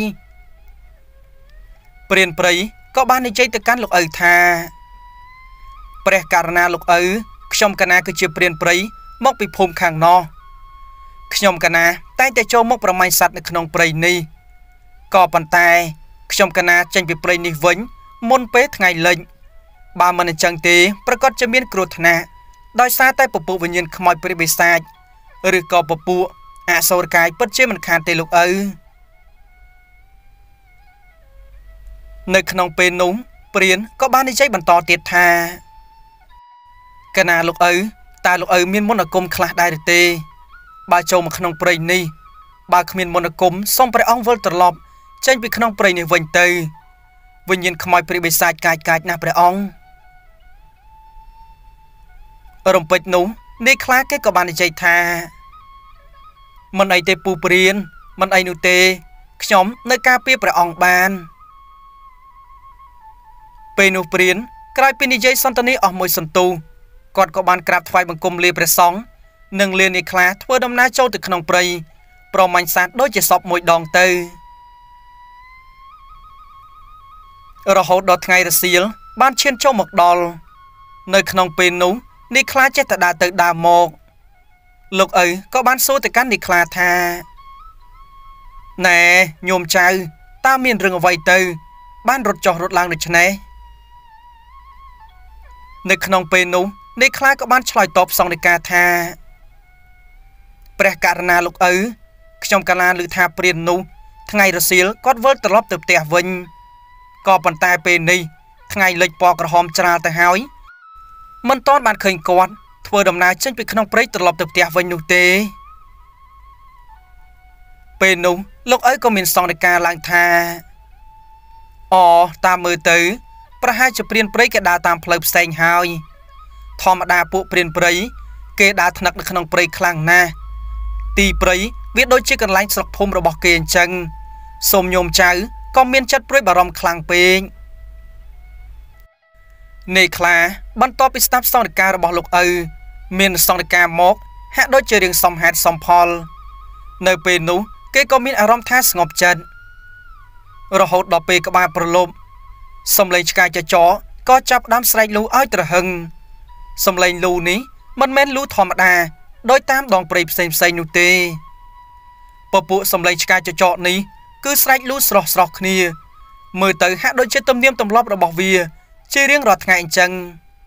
ព្រានព្រៃក៏បាននិយាយទៅកាន់លោកឪថាព្រះករណាលោកឪខ្ញុំកណាគឺជាព្រានព្រៃមកពីភូមិខាងណោះខ្ញុំកណាតែងតែចូលមកប្រមាញ់សត្វនៅក្នុងព្រៃនេះក៏ប៉ុន្តែខ្ញុំកណាចេញពីព្រៃនេះវិញមុនពេលថ្ងៃលិចបើមិនអញ្ចឹងទេប្រកាសជាមានគ្រោះថ្នាក់ដោយសារតែពពួកវិញ្ញាណខ្មោចព្រាយបិសាចឬក៏ពពួកអសូរកាយពិតជាមិនខានទេលោកឪនៅក្នុងពេលនោះព្រានក៏បាននិយាយបន្តទៀតថាកណាលោកឪតើលោកឪមានមន្តអាគមខ្លះដែរឬទេបើចូលមកក្នុងព្រៃនេះបើគ្មានមន្តអាគមសូមព្រះអង្គវិលត្រឡប់ចេញពីក្នុងព្រៃនេះវិញទៅវិញ្ញាណខ្មោចព្រាយបិសាចកាចណាស់ព្រះអង្គរំពេចនោះនាយខ្លាគេក៏បាននិយាយថាមិនអីទេពូព្រានមិនអីនោះទេខ្ញុំនៅការពារព្រះអង្គបានពេលនោះព្រានក្រោយពីនិយាយសន្ទនាអស់មួយសន្ទុះគាត់ក៏បានក្រាបថ្វាយបង្គំលាព្រះសង្ឃនិងលានាយខ្លាធ្វើដំណើរចូលទៅក្នុងព្រៃប្រមាញ់សត្វដូចជាសពមួយដងទៅរហូតដល់ថ្ងៃរសៀលបានឈានចូលមកដល់នៅក្នុងពេលនោះនាយខ្លាចេះតែដើរទៅដើរមកលោកឪក៏បានសួរទៅកាន់នាយខ្លាថាណែញោមចៅតើមានរឿងអ្វីទៅបានរត់ចុះរត់ឡើងដូច្នេះនៅក្នុងពេលនោះនាយខ្លាក៏បានឆ្លើយតបសង្ឃនិកាថាព្រះករណាលោកឪខ្ញុំកាលណាឮថាព្រាននោះថ្ងៃរសៀលគាត់វិលត្រឡប់ទៅផ្ទះវិញក៏ប៉ុន្តែពេលនេះថ្ងៃលិចពណ៌ក្រហមច្រាលទៅហើយមិនទាន់បានឃើញគាត់ធ្វើដំណើរចេញពីក្នុងព្រៃត្រឡប់ទៅផ្ទះវិញនោះទេពេលនោះលោកឪក៏មានសង្ឃនិកាឡើងថាតាមមើលទៅប្រហែលជាព្រានព្រៃគេដើរតាមផ្លូវផ្សេងហើយធម្មតាពួកព្រានព្រៃគេដើរថ្នាក់នៅក្នុងព្រៃខ្លាំងណាស់ទីព្រៃវាដូចជាកន្លែងស្រុកភូមិរបស់គេអញ្ចឹងសូមញោមចៅក៏មានចិត្តព្រួយបារម្ភខ្លាំងពេក Nê khla ban to bị stop song caរបស់លោកឪមានសង្កការមកហាក់ដូចជារឿងសំហេតុសំផលនៅពេលនោះគេក៏មានអារម្មណ៍ថាស្ងប់ចិត្តរហូតដល់ពេលក្បាលប្រឡប់សំឡេងឆ្កែចចក៏ចាប់ដើមស្រែកលូឲ្យត្រហឹងសំឡេងលូនេះមិនមែនលូធម្មតាដោយតាមដងព្រៃផ្សេងៗនោះទេពពួកសំឡេងឆ្កែចចនេះគឺស្រែកលូស្រស់ៗគ្នាមើលទៅហាក់ដូចជាទំនៀមទម្លាប់របស់វាជារៀងរាល់ថ្ងៃអញ្ចឹង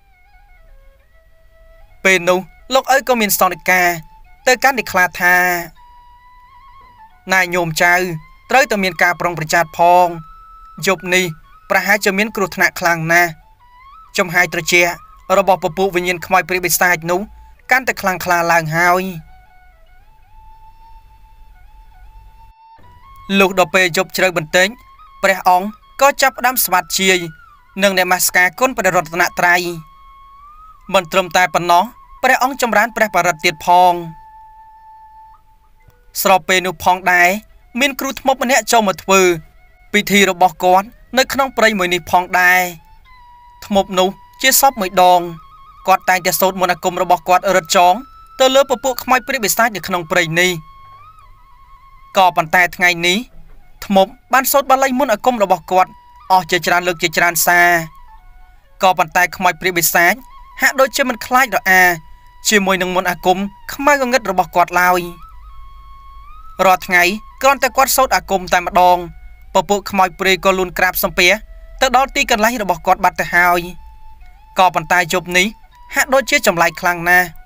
ពេលនោះលោកឪក៏មានសន្និកាទៅកាន់អ្នកខ្លាថាណែញោមចៅត្រូវតែមានការប្រុងប្រយ័ត្នផងយប់នេះប្រហែលជាមានគ្រោះថ្នាក់ខ្លាំងណាស់ចំហាយត្រជារបស់ពពួកវិញ្ញាណខ្មោចព្រាយបិសាចនោះកាន់តែខ្លាំងក្លាឡើងហើយលោកដល់ពេលយប់ជ្រៅបន្តិចព្រះអង្គក៏ចាប់ផ្ដើមស្វាត់ជាយនិងនមស្ការគុណព្រះរតនត្រ័យមិនត្រឹមតែប៉ុណ្ណោះព្រះអង្គចម្រើនព្រះបរិត្តទៀតផងស្របពេលនោះផងដែរមានគ្រូធ្មប់ម្នាក់ចូលមកធ្វើពិធីរបស់គាត់នៅក្នុងព្រៃមួយនេះផងដែរធ្មប់នោះជាសពមួយដងគាត់តែងតែសូត្រមន្តអាគមរបស់គាត់រត់ចងទៅលើពពួកខ្មោចព្រាយបិសាចនៅក្នុងព្រៃនេះក៏ប៉ុន្តែថ្ងៃនេះធ្មប់បានសូត្របាលីមន្តអាគមរបស់គាត់អស់ជាច្រើនលើកជាច្រើនសារក៏ប៉ុន្តែខ្មោចព្រាយបិសាចហាក់ដូចជាមិនខ្លាចរអាជាមួយនឹងមន្តអាគមខ្មៅងងឹតរបស់គាត់ឡើយរាល់ថ្ងៃគ្រាន់តែគាត់សូត្រអាគមតែម្ដងពពួកខ្មោចព្រាយក៏លូនក្រាបសំពះទៅដល់ទីកន្លែងរបស់គាត់បាត់ទៅហើយក៏ប៉ុន្តែយប់នេះហាក់ដូចជាចម្លែកខ្លាំងណាស់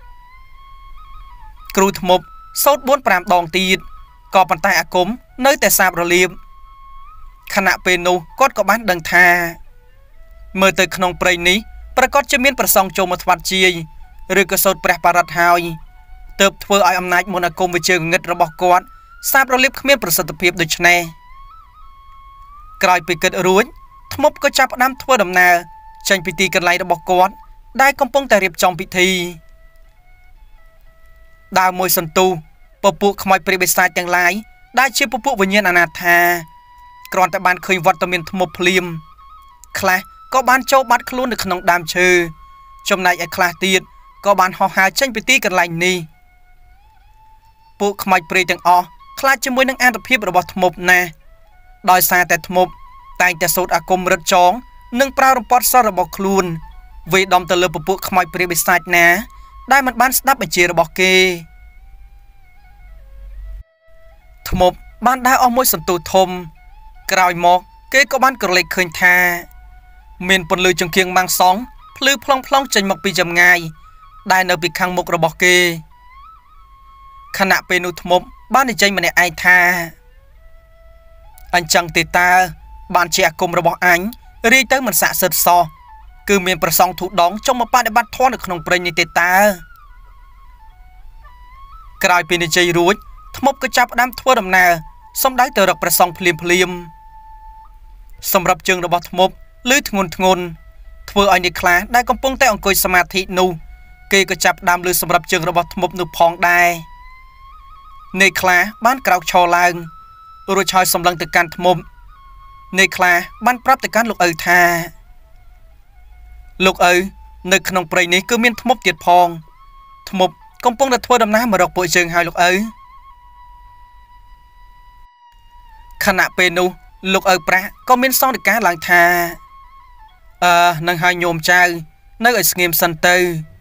គ្រូធ្មប់សូត្រ 4-5 ដងទៀតក៏ប៉ុន្តែអាគមនៅតែសាបរលាបខណៈពេលនោះគាត់ក៏បានដឹងថាមើលទៅក្នុងព្រៃនេះប្រកាសជាមានប្រសងចូលមកថ្វាត់ជាយឬក៏សូត្រព្រះបរិត្តហើយទើបធ្វើឲ្យអំណាចមន្តអាគមវិជើងងឹតរបស់គាត់សាបរលាបគ្មានប្រសិទ្ធភាពដូច្នេះក្រោយពីគិតរួចធ្មប់ក៏ចាប់ផ្ដើមធ្វើដំណើរចេញពីទីកន្លែងរបស់គាត់ដែលកំពុងតែរៀបចំពិធីដើរមួយសន្ទុះពពួកខ្មោចព្រាយបិសាចទាំងឡាយដែលជាពពួកវិញ្ញាណអនាថាគ្រាន់តែបានឃើញវត្តមានធ្មប់ភ្លាមខ្លះក៏បានចូលបាត់ខ្លួននៅក្នុងដើមឈើចំណែកឯខ្លះទៀតក៏បានហោះហើរចេញពីទីកន្លែងនេះពួកខ្មោចព្រាយទាំងអស់ខ្លាចជាមួយនឹងអន្តភាពរបស់ធ្មប់ណាស់ដោយសារតែធ្មប់តែងតែសូត្រអាគមរឹតចងនិងប្រើរំពាត់សររបស់ខ្លួនវាយដំទៅលើពពួកខ្មោចព្រាយបិសាចណាដែលមិនបានស្ដាប់បញ្ជារបស់គេធ្មប់បានដើរអស់មួយសន្ទុះធំក្រោយមកគេក៏បានក្រឡេកឃើញថាមានពន្លឺចង្គៀងម៉ាំងសង់ភ្លឺផ្លុងផ្លុងចេញមកពីចម្ងាយដែលនៅពីខាងមុខរបស់គេខណៈពេលនោះធ្មប់បាននិយាយម្នាក់ឯងថាអញ្ចឹងទេតើបានជាអាគមរបស់អញរាយទៅមិនស័ក្តិសិទ្ធិសោះគឺមានប្រសងធូដងចុងមកបដិបត្តិធម៌នៅក្នុងព្រៃនេះទេតើក្រោយពីនិយាយរួចធ្មប់ក៏ចាប់ផ្ដើមធ្វើដំណើរសំដៅទៅរកប្រសងភ្លាមសម្រាប់ជើងរបស់ធ្មប់លឺធ្ងន់ធ្ងរធ្វើឲ្យអ្នកខ្លះដែលកំពុងតែអង្គុយសមាធិនោះគេក៏ចាប់ដើមលឺសម្រាប់ជើងរបស់ធ្មប់នោះផងដែរអ្នកខ្លះបានក្រោកឈរឡើងរួចហើយសម្លឹងទៅកាន់ធ្មប់អ្នកខ្លះបានប្រាប់ទៅកាន់លោកឪថាលោកឪនៅក្នុងព្រៃនេះគឺមានធ្មប់ទៀតផងធ្មប់កំពុងតែធ្វើដំណើរមករកពួកយើងហើយលោកឪខណៈពេលនោះលោកឪប្រាក់ក៏មានសង្កេតឡើងថានឹងឲ្យញោមចៅនៅឲ្យស្ងៀមសិនទៅ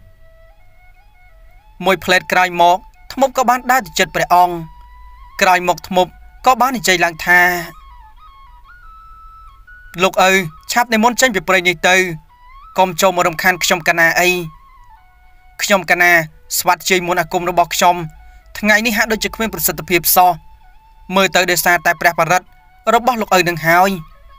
មួយផ្លែតក្រោយមកធ្មប់ក៏បានដើរទៅជិតព្រះអង្គក្រោយមកធ្មប់ក៏បាននិយាយឡើងថាលោកឪឆាប់និមន្តចេញពីព្រៃនេះទៅកុំចូលមករំខានខ្ញុំកណាអីខ្ញុំកណាស្វាត់ជ័យមន្តអាគមរបស់ខ្ញុំថ្ងៃនេះហាក់ដូចជាគ្មានប្រសិទ្ធភាពសោះមើលទៅដោយសារតែព្រះបរិត្តរបស់លោកឪនឹងហើយ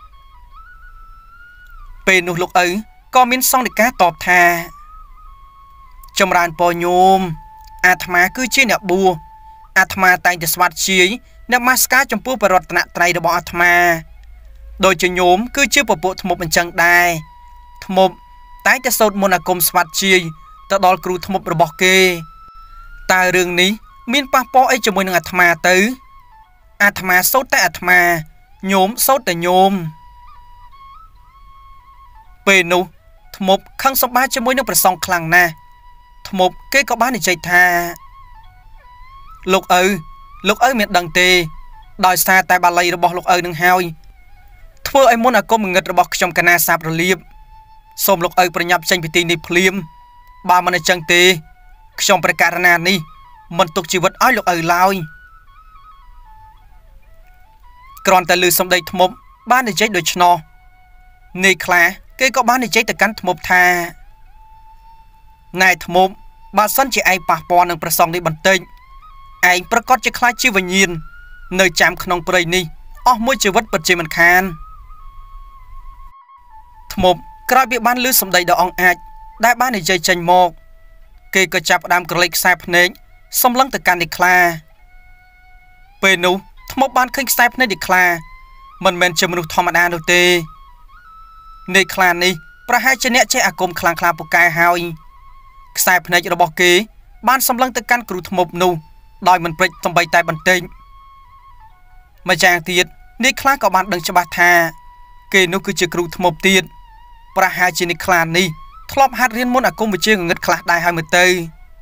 ពេលនោះលោកឪក៏មានសង្កេតតបថាចម្រើនពរញោមអាត្មាគឺជាអ្នកបួសអាត្មាតែងតែស្វាត់ជាយអ្នកមាសការចំពោះបរតនត្រ័យរបស់អាត្មាដោយជាញោមគឺជាពពួកធ្មប់អញ្ចឹងដែរធ្មប់តែងតែសូត្រមន្តអាគមស្វាត់ជាយទៅដល់គ្រូធ្មប់របស់គេតើរឿងនេះមានប៉ះពាល់អីជាមួយនឹងអាត្មាទៅអាត្មាសូត្រតែអាត្មាញោមសូត្រតែញោមពេលនោះធ្មប់ខឹងសម្បាជាមួយនឹងព្រះសង្ឃខ្លាំងណាស់ធ្មប់គេក៏បាននិយាយថាលោកឪមានដឹងទេដោយសារតែបាលីរបស់លោកឪនឹងហើយធ្វើឲ្យមុនអាគមងឹតរបស់ខ្ញុំកណាសាបរលាបសូមលោកឪប្រញាប់ចេញពីទីនេះភ្លាមបើមិនអញ្ចឹងទេខ្ញុំប្រកាសណានេះមិនទុកជីវិតឲ្យលោកឪឡើយគ្រាន់តែឮសំដីធ្មប់បាននិយាយដូច្នោះនាយខ្លះគេក៏បាននិយាយទៅកាន់ធ្មប់ថាណែធ្មប់បើសិនជាឯងប៉ះពាល់នឹងប្រសងនេះបន្តិចឯងប្រកាសជាខ្លាចជាវិញ្ញាណនៅចាំក្នុងព្រៃនេះអស់មួយជីវិតពិតជាមិនខានធ្មប់ក្រោយពីបានឮសំដីដ៏អង្អាចដែលបាននិយាយចេញមកគេក៏ចាប់ផ្ដើមក្រឡេកខ្សែភ្នែកសម្លឹងទៅកាន់នាយខ្លាពេលនោះធ្មប់បានឃើញខ្សែភ្នែកនាយខ្លាមិនមែនជាមនុស្សធម្មតានោះទេនាយខ្លានេះប្រហែលជាអ្នកចេះអាគមខ្លាំងខ្លាពូកែហើយខ្សែភ្នែករបស់គេបានសម្លឹងទៅកាន់គ្រូធ្មប់នោះដោយមិនព្រិចសំបីតែបន្តិចម្យ៉ាងទៀតនាយខ្លាក៏បានដឹងច្បាស់ថាគេនោះគឺជាគ្រូធ្មប់ទៀតប្រហែលជានាយខ្លានេះធ្លាប់ហាត់រៀនមុនអាគមវិជ្ជាងងឹតខ្លះដែរហើយមើលទៅ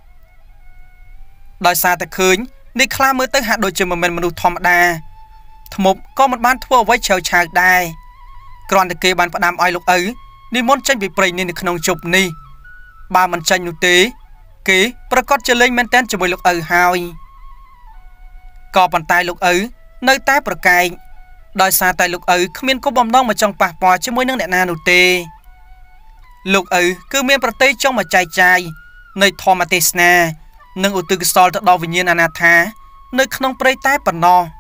ដោយសារតែឃើញនាយខ្លាមើលទៅហាក់ដូចជាមិនមែនមនុស្សធម្មតាធ្មប់ក៏មិនបានធ្វើអ្វីឆាវឆាវដែរគ្រាន់តែគេបានផ្ដាំឲ្យលោកឪនិមន្តចេញពីព្រៃនេះនៅក្នុងជប់នេះបើមិនចាញ់នោះទេគេប្រកាសជាលេងមែនតែនជាមួយលោកឪហើយក៏ប៉ុន្តែលោកឪនៅតែប្រកែកដោយសារតែលោកឪគ្មានគោលបំណងមកចង់ប៉ះពាល់ជាមួយនឹងអ្នកណានោះទេលោកឪគឺមានប្រតិចង់មកចែកចាយនៃធម្មទេសនានិងឧទ្ទិសកុសលទៅដល់វិញ្ញាណអនាថានៅក្នុងព្រៃតែប៉ុណ្ណោះ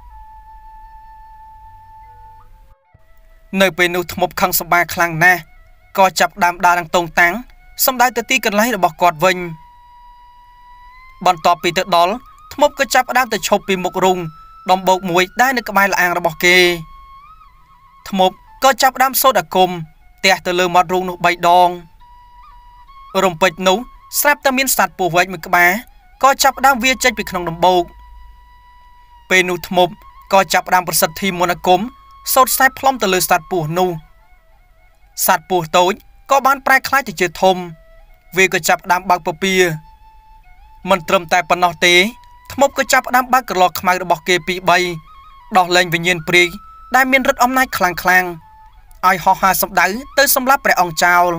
នៅពេលនោះធ្មប់ខឹងសម្បាខ្លាំងណាស់ក៏ចាប់ដើមដើរឡើងតងតាំងសម្ដៅទៅទីកន្លែងរបស់គាត់វិញបន្ទាប់ពីទៅដល់ធ្មប់ក៏ចាប់ដើមទៅឈប់ពីមុខរុងដំបូកមួយដែលនៅក្បែរលាងរបស់គេធ្មប់ក៏ចាប់ដើមសូត្រអាគមទះទៅលើមាត់រូងនោះ3ដងរំពេចនោះស្រាប់តែមានសត្វពស់វែកមួយក្បាលក៏ចាប់ដើមវាចេញពីក្នុងដំបូកពេលនោះធ្មប់ក៏ចាប់ដើមប្រសិទ្ធិមន្តអាគមសូត្រខ្សែផ្លុំទៅលើសត្វពស់នោះសត្វពស់តូចក៏បានប្រែក្លាយទៅជាធំវាក៏ចាប់ដើមបើកពពាមិនត្រឹមតែប៉ុណ្ណោះទេធ្មប់ក៏ចាប់ដើមបើកក្រឡខ្មៅរបស់គេពី3ដោះលែងវិញ្ញាណព្រាយដែលមានឫទ្ធិអំណាចខ្លាំងឲ្យហោះហើរសម្ដៅទៅសម្លាប់ព្រះអង្គចោល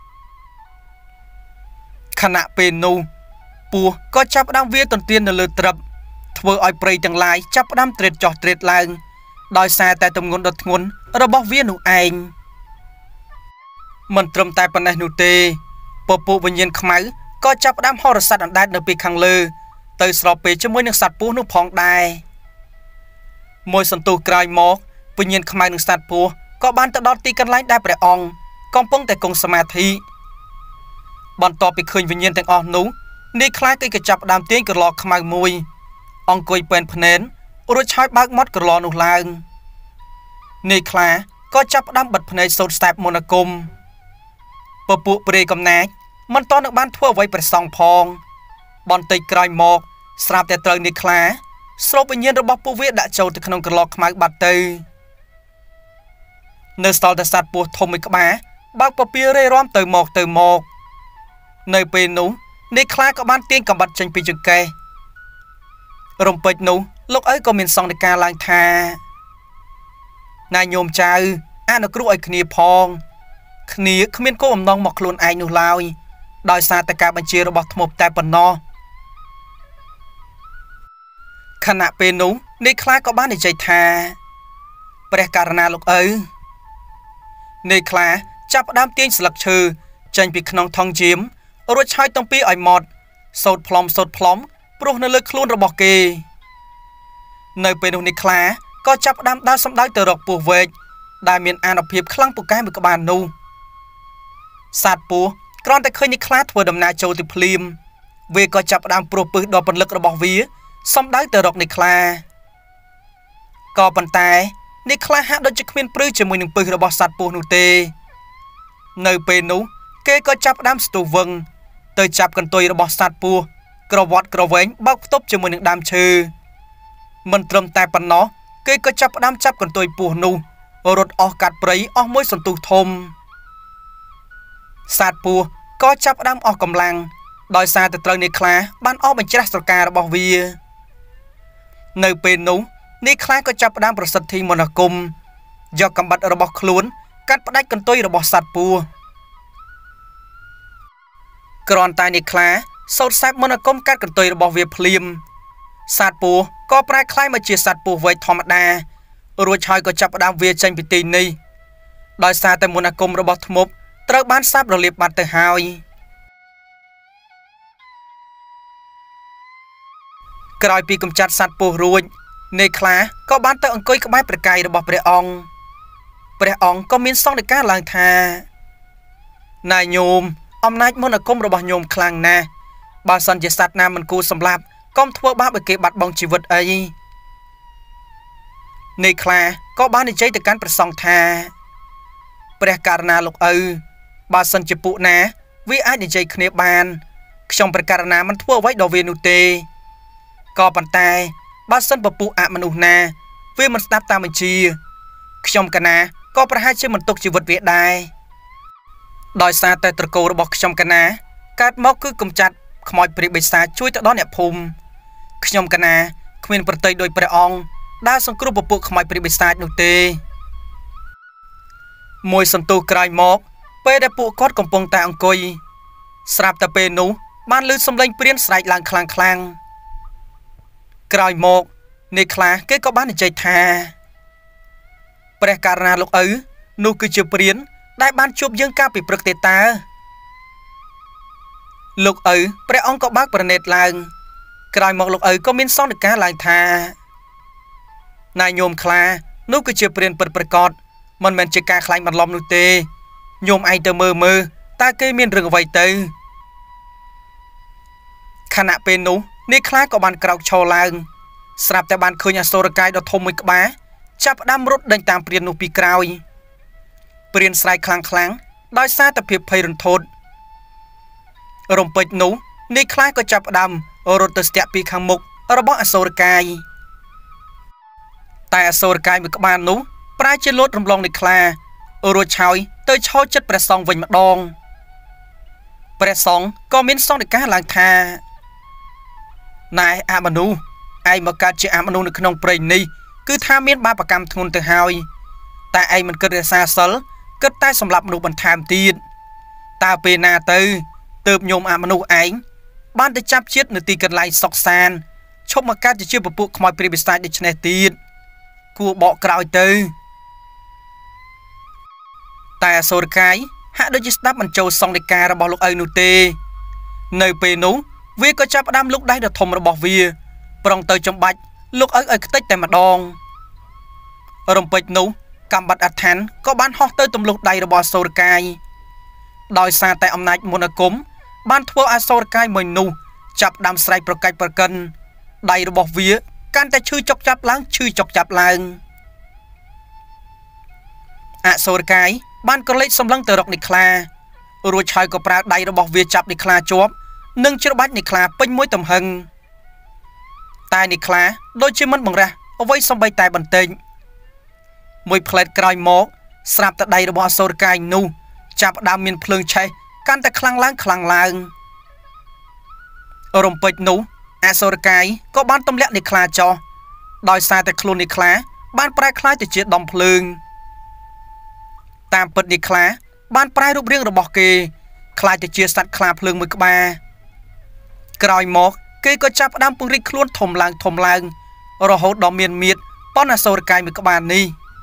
ខណៈពេលនោះពស់ក៏ចាប់ដើមវាទន្ទាននៅលើត្រឹបធ្វើឲ្យព្រៃទាំងឡាយចាប់ដើមត្រេតចុះត្រេតឡើងដោយសារតែទម្ងន់ដ៏ធ្ងន់របស់វានោះឯងមិនត្រឹមតែប៉ុណ្ណេះនោះទេពពួកវិញ្ញាណខ្មៅក៏ចាប់ផ្ដើមហោរស័តអណ្ដែតនៅពីខាងលើទៅស្របពេលជាមួយនឹងសត្វពស់នោះផងដែរមួយសន្ទុះក្រោយមកវិញ្ញាណខ្មៅនិងសត្វពស់ក៏បានទៅដល់ទីកន្លែងដែលព្រះអង្គកំពុងតែគង់សមាធិបន្ទាប់ពីឃើញវិញ្ញាណទាំងអស់នោះនាយខ្លាគេក៏ចាប់ផ្ដើមទាញក្រឡខ្មៅមួយអង្គុយពេនភ្នែនរួចឆោយបើកមាត់ក្រឡនោះឡើងនាយខ្លាក៏ចាប់ផ្ដើមបិទភ្នែកសូត្រស្ទាបមន្តអាគមពពួកព្រៃកំណាចមិនតនឹងបានធ្វើអ្វីព្រះសង្ឃផងបន្តិចក្រោយមកស្រាប់តែត្រូវនាយខ្លាស្រូបវិញ្ញាណរបស់ពួកវាដាក់ចូលទៅក្នុងក្រឡខ្មៅបាត់ទៅនៅសល់តែសត្វពស់ធំមួយក្បាលបើកពពារេរាំទៅមកនៅពេលនោះនាយខ្លាក៏បានទាញកំបិតចេញពីចង្កេះរំពេចនោះលោកឪក៏មានសង្ឃដីកាឡើងថាណាញោមចៅអនុគ្រោះឲ្យគ្នាផងគ្នាគ្មានគោលបំណងមកខ្លួនឯងនោះឡើយដោយសារតែការបញ្ជារបស់ធ្មប់តែប៉ុណ្ណោះខណៈពេលនោះនាយខ្លាក៏បាននិយាយថាព្រះករណាលោកឪនាយខ្លាចាប់ផ្ដើមទាញស្លឹកឈើចេញពីក្នុងថង់ជាមរួចឆោយទំពីឲ្យម៉ត់សូត្រផ្លុំព្រោះនៅលើខ្លួនរបស់គេនៅពេលនោះនាយខ្លាក៏ចាប់ផ្ដើមដើរសម្ដៅទៅរកពស់វែកដែលមានអានុភាពខ្លាំងពូកែមួយក្បាលនោះសត្វពស់គ្រាន់តែឃើញនាយខ្លាធ្វើដំណើរចូលទៅភ្លាមវាក៏ចាប់ផ្ដើមព្រោះពឹសដល់ពន្លឹករបស់វាសម្ដៅទៅរកនាយខ្លាក៏ប៉ុន្តែនាយខ្លាហាក់ដូចជាគ្មានព្រឺជាមួយនឹងពឹសរបស់សត្វពស់នោះទេនៅពេលនោះគេក៏ចាប់ផ្ដើមស្ទុះវឹងទៅចាប់កន្ទុយរបស់សត្វពស់ក្រវ៉ាត់ក្រវែងបោកផ្ទប់ជាមួយនឹងដើមឈើមិនត្រឹមតែប៉ុណ្ណោះគេក៏ចាប់ផ្ដើមចាប់កន្ទុយពស់នោះរត់អស់កាត់ព្រៃអស់មួយសន្ទុះធំសាទពស់ក៏ចាប់ផ្ដើមអស់កម្លាំងដោយសារតែត្រូវនាយខ្លាបានអស់បញ្ច្រាស់ស្រការបស់វានៅពេលនោះនាយខ្លាក៏ចាប់ផ្ដើមប្រសិទ្ធិមន្តអាគមយកកំបិតរបស់ខ្លួនកាត់ផ្ដាច់កន្ទុយរបស់សត្វពស់គ្រាន់តែនាយខ្លាសូត្រសាបមន្តអាគមកាត់កន្ទុយរបស់វាភ្លាមសត្វពស់ក៏ប្រែក្លាយមកជាសត្វពស់វែកធម្មតារួចហើយក៏ចាប់ផ្ដើមវាចេញពីទីនេះដោយសារតែមន្តអាគមរបស់ធ្មប់ត្រូវបានសាបរលាបបាត់ទៅហើយក្រោយពីកម្ចាត់សត្វពស់រួចនាយខ្លាក៏បានទៅអង្គុយក្បែរព្រះកាយរបស់ព្រះអង្គក៏មានសង្ឃដីកាឡើងថាណាយញោមអំណាចមន្តអាគមរបស់ញោមខ្លាំងណាស់បើសិនជាសត្វណាមិនគួរសម្លាប់កុំធ្វើបាបឲ្យគេបាត់បង់ជីវិតអីនាយខ្លាក៏បាននិយាយទៅកាន់ព្រះសង្ឃថាព្រះករណាលោកឪបើសិនជាពួកណាវាអាចនិយាយគ្នាបានខ្ញុំព្រះករណាមិនធ្វើអ្វីដល់វានោះទេក៏ប៉ុន្តែបើសិនពពួកអមនុស្សណាវាមិនស្ដាប់តាមបញ្ជាខ្ញុំកណាក៏ប្រហែលជាមិនទុកជីវិតវាដែរដោយសារតែត្រកូលរបស់ខ្ញុំកណាកើតមកគឺកំចាត់ខ្មោចព្រាយបិសាចជួយទៅដល់អ្នកភូមិខ្ញុំកណាគ្មានប្រតិយដោយព្រះអង្គដើរសង្គ្រោះពពួកខ្មោចព្រាយបិសាចនោះទេមួយសន្ទុះក្រោយមកពេលដែលពួកគាត់កំពុងតែអង្គុយស្រាប់តែពេលនោះបានឮសំឡេងព្រានស្រែកឡើងខ្លាំងក្រោយមកនាយខ្លាគេក៏បាននិយាយថាព្រះករណាលោកឪនោះគឺជាព្រានដែលបានជួបយើងកាលពីព្រឹកទេតើលោកឪព្រះអង្គក៏បើកប្រណិតឡើងក្រោយមកលោកឪក៏មានសង្ឃដីកាឡើងថាណាយញោមខ្លានោះគឺជាព្រានពិតប្រាកដមិនមែនជាការខ្លាញ់បន្លំនោះទេញោមឯងទៅមើលតើគេមានរឿងអ្វីទៅខណៈពេលនោះនាយខ្លាក៏បានក្រោកឈរឡើងស្រាប់តែបានឃើញអសូរកាយដ៏ធំមួយក្បាលចាប់ផ្ដើមរត់ដេញតាមព្រាននោះពីក្រោយព្រានស្រែកខ្លាំងដោយសារតែភាពភ័យរន្ធត់រំពេចនោះនាយខ្លាក៏ចាប់ផ្ដើមរត់ទៅស្ទាក់ពីខាងមុខរបស់អសូរកាយតែអសូរកាយមួយក្បាលនោះប្រែជាលោតរំលងនាយខ្លារួចឆោយទៅឈរចិត្តព្រះសង្ឃវិញម្ដងព្រះសង្ឃក៏មានសង្ឃដីកាឡើងថាណែអមនុស្សឯងមកកើតជាអមនុស្សនៅក្នុងព្រៃនេះគឺថាមានបាបកម្មធ្ងន់ទៅហើយតែឯងមិនគិតរក្សាសិលគិតតែសម្លាប់មនុស្សបន្ថែមទៀតតើពេលណាទៅទើបញោមអមនុស្សឯងបានទៅចាប់ជាតិនៅទីកន្លែងសុកសានឈប់មកកើតជាពពួកខ្មោចព្រាយបិសាចដូច្នេះទៀតគួរបកក្រោយទៅតែអសូរកាយហាក់ដូចជាស្ដាប់មិនចូលសង្ឃដីការបស់លោកឪនោះទេនៅពេលនោះវាក៏ចាប់ផ្ដើមលុកដៃដ៏ធំរបស់វាប្រុងទៅចំបាច់លោកឪឲ្យខ្ទេចតែម្ដងរំពេចនោះកំបាត់អដ្ឋានក៏បានហោះទៅទម្លុះដៃរបស់អសូរកាយដោយសារតែអំណាចមន្តអាគមបានធ្វើឲ្យអសូរកាយមួយនោះចាប់ដើមស្រែកប្រកាច់ប្រកិនដៃរបស់វាកាន់តែឈឺចុកចាប់ឡើងអសូរកាយបានក៏លេចសម្លឹងទៅរកនាយខ្លារួចហើយក៏ប្រើដៃរបស់វាចាប់នាយខ្លាជាប់និងច្របាច់នាយខ្លាពេញមួយទំហឹងតែនាយខ្លាដូចជាមិនបង្រាស់អ្វីសំបីតែបន្តិចមួយផ្លែតក្រោយមកស្រាប់តែដៃរបស់អសូរកាយនោះចាប់ផ្ដើមមានភ្លើងឆេះកាន់តែខ្លាំងឡើងរំពេចនោះអសូរកាយក៏បានទម្លាក់នាយខ្លាចោះដោយសារតែខ្លួននាយខ្លាបានប្រែក្លាយទៅជាដុំភ្លើងតាមពិតនាយខ្លាបានប្រែរូបរាងរបស់គេក្លាយទៅជាសត្វខ្លាភ្លើងមួយក្បាលក្រោយមកគេក៏ចាប់ផ្ដើមពង្រីកខ្លួនធំឡើងរហូតដល់មានមៀតប៉ុនអសូរកាយមួយក្បាលនេះ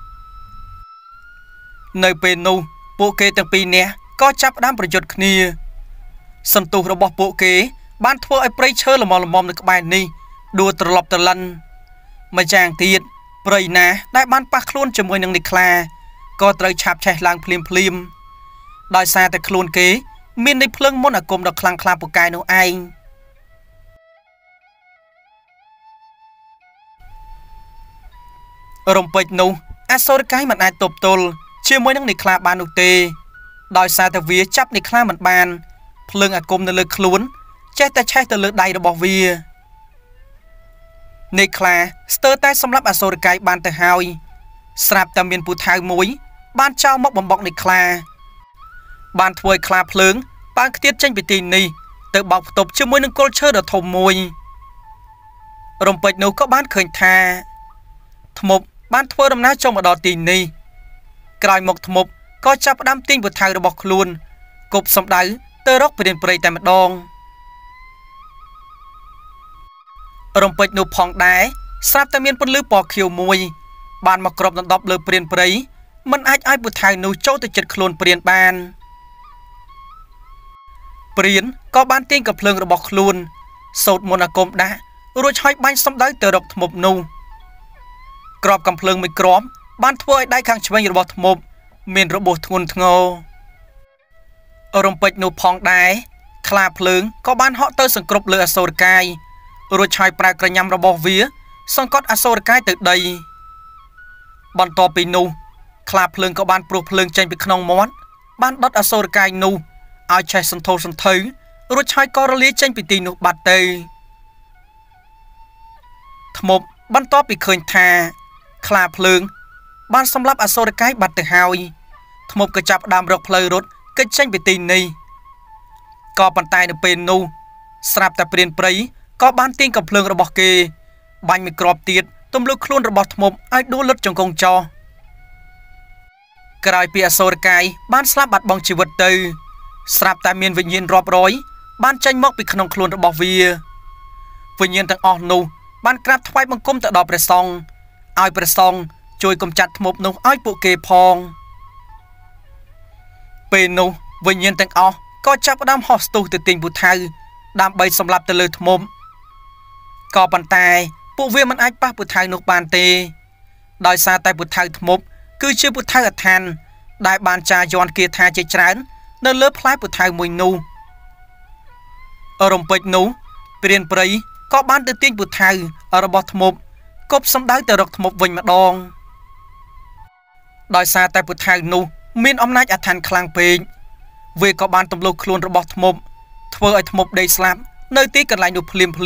នៅពេលនោះពួកគេទាំងពីរនាក់ក៏ចាប់ផ្ដើមប្រយុទ្ធគ្នាសន្ទុះរបស់ពួកគេបានធ្វើឲ្យព្រៃឈើល្មមនៅក្បែរនេះដួលត្រឡប់ត្រឡិនម្យ៉ាងទៀតព្រៃណាដែលបានប៉ះខ្លួនជាមួយនឹងនាយខ្លាក៏ត្រូវឆាបឆេះឡើងភ្លាមដោយសារតែខ្លួនគេមាននៃភ្លើងមន្តអាគមដ៏ខ្លាំងក្លាពូកែនោះឯងរំពេចនោះអសូរកាយមិនអាចទប់ទល់ជាមួយនឹងនាយខ្លាបាននោះទេដោយសារតែវាចាប់នាយខ្លាមិនបានភ្លើងអាគមនៅលើខ្លួនចេះតែឆេះទៅលើដៃរបស់វានាយខ្លាស្ទើរតែសម្លាប់អសូរកាយបានទៅហើយស្រាប់តែមានពូថៅមួយបានចោលមកបំបុកនាយខ្លាបានធ្វើឲ្យខ្លាភ្លើងបានខ្ទាតចេញពីទីនេះទៅបោកផ្ទប់ជាមួយនឹងគល់ឈើដ៏ធំមួយរំពេចនោះក៏បានឃើញថាធ្មប់បានធ្វើដំណើរចូលមកដល់ទីនេះក្រោយមកធ្មប់ក៏ចាប់ផ្ដើមទាញពូថៅរបស់ខ្លួនគប់សម្ដៅទៅរកព្រានព្រៃតែម្ដងរំពេចនោះផងដែរស្រាប់តែមានពន្លឺពណ៌ខៀវមួយបានមកគ្របដណ្ដប់លើព្រានព្រៃមិនអាចឲ្យពូថៅនោះចូលទៅជិតខ្លួនព្រានបានព្រានក៏បានទាញកាភ្លើងរបស់ខ្លួនសូត្រមន្តអាគមដាក់រួចហើយបាញ់សម្ដៅទៅរកធ្មប់នោះក្របកាំភ្លើងមួយគ្រាប់បានធ្វើឲ្យដៃខាងឆ្វេងរបស់ធ្មប់មានរបួសធ្ងន់ធ្ងររំពេចនោះផងដែរខ្លាភ្លើងក៏បានហក់ទៅសង្គ្រប់លើអសូរកាយរួចហើយប្រើក្រញាំរបស់វាសង្កត់អសូរកាយទៅដីបន្ទាប់ពីនោះខ្លាភ្លើងក៏បានព្រោះភ្លើងចេញពីក្នុងមាត់បានដុតអសូរកាយនោះឲ្យឆេះសន្ធោសន្ធៅរួចហើយក៏រលាយចេញពីទីនោះបាត់ទៅធ្មប់បន្ទាប់ពីឃើញថាខ្លាភ្លើងបានសម្លាប់អសូរកាយបាត់ទៅហើយធ្មប់ក៏ចាប់ផ្ដើមរកផ្លូវរត់គេចចេញពីទីនេះក៏ប៉ុន្តែនៅពេលនោះស្រាប់តែព្រានព្រៃក៏បានទាញកាភ្លើងរបស់គេបាញ់មួយគ្រាប់ទៀតទម្លុះខ្លួនរបស់ធ្មប់ឲ្យដួលលុតចង្គង់ចោះក្រោយពីអសូរកាយបានស្លាប់បាត់បង់ជីវិតទៅស្រាប់តែមានវិញ្ញាណរាប់រយបានចេញមកពីក្នុងខ្លួនរបស់វាវិញ្ញាណទាំងអស់នោះបានក្រាបថ្វាយបង្គំទៅដល់ព្រះសង្ឃឲ្យព្រះសង្ឃជួយកម្ចាត់ធ្មប់នោះឲ្យពួកគេផងពេលនោះវិញ្ញាណទាំងអស់ក៏ចាប់ផ្ដើមហោះស្ទុះទៅទាញពូថៅដើម្បីសម្លាប់ទៅលើធ្មប់ក៏ប៉ុន្តែពួកវាមិនអាចប៉ះពូថៅនោះបានទេដោយសារតែពូថៅធ្មប់គឺជាពូថៅអដ្ឋានដែលបានចាយន់គាថាជាច្រើននៅលើផ្លែពូថៅមួយនោះរំពេចនោះព្រានព្រៃក៏បានទៅទាញពូថៅរបស់ធ្មប់គប់សម្ដៅទៅរកធ្មប់វិញម្ដងដោយសារតែពូថៅនោះមានអំណាចអធិនខ្លាំងពេកវាក៏បានទម្លុះខ្លួនរបស់ធ្មប់ធ្វើឲ្យធ្មប់ដេកស្លាប់នៅទីកន្លែងនោះភ្លាម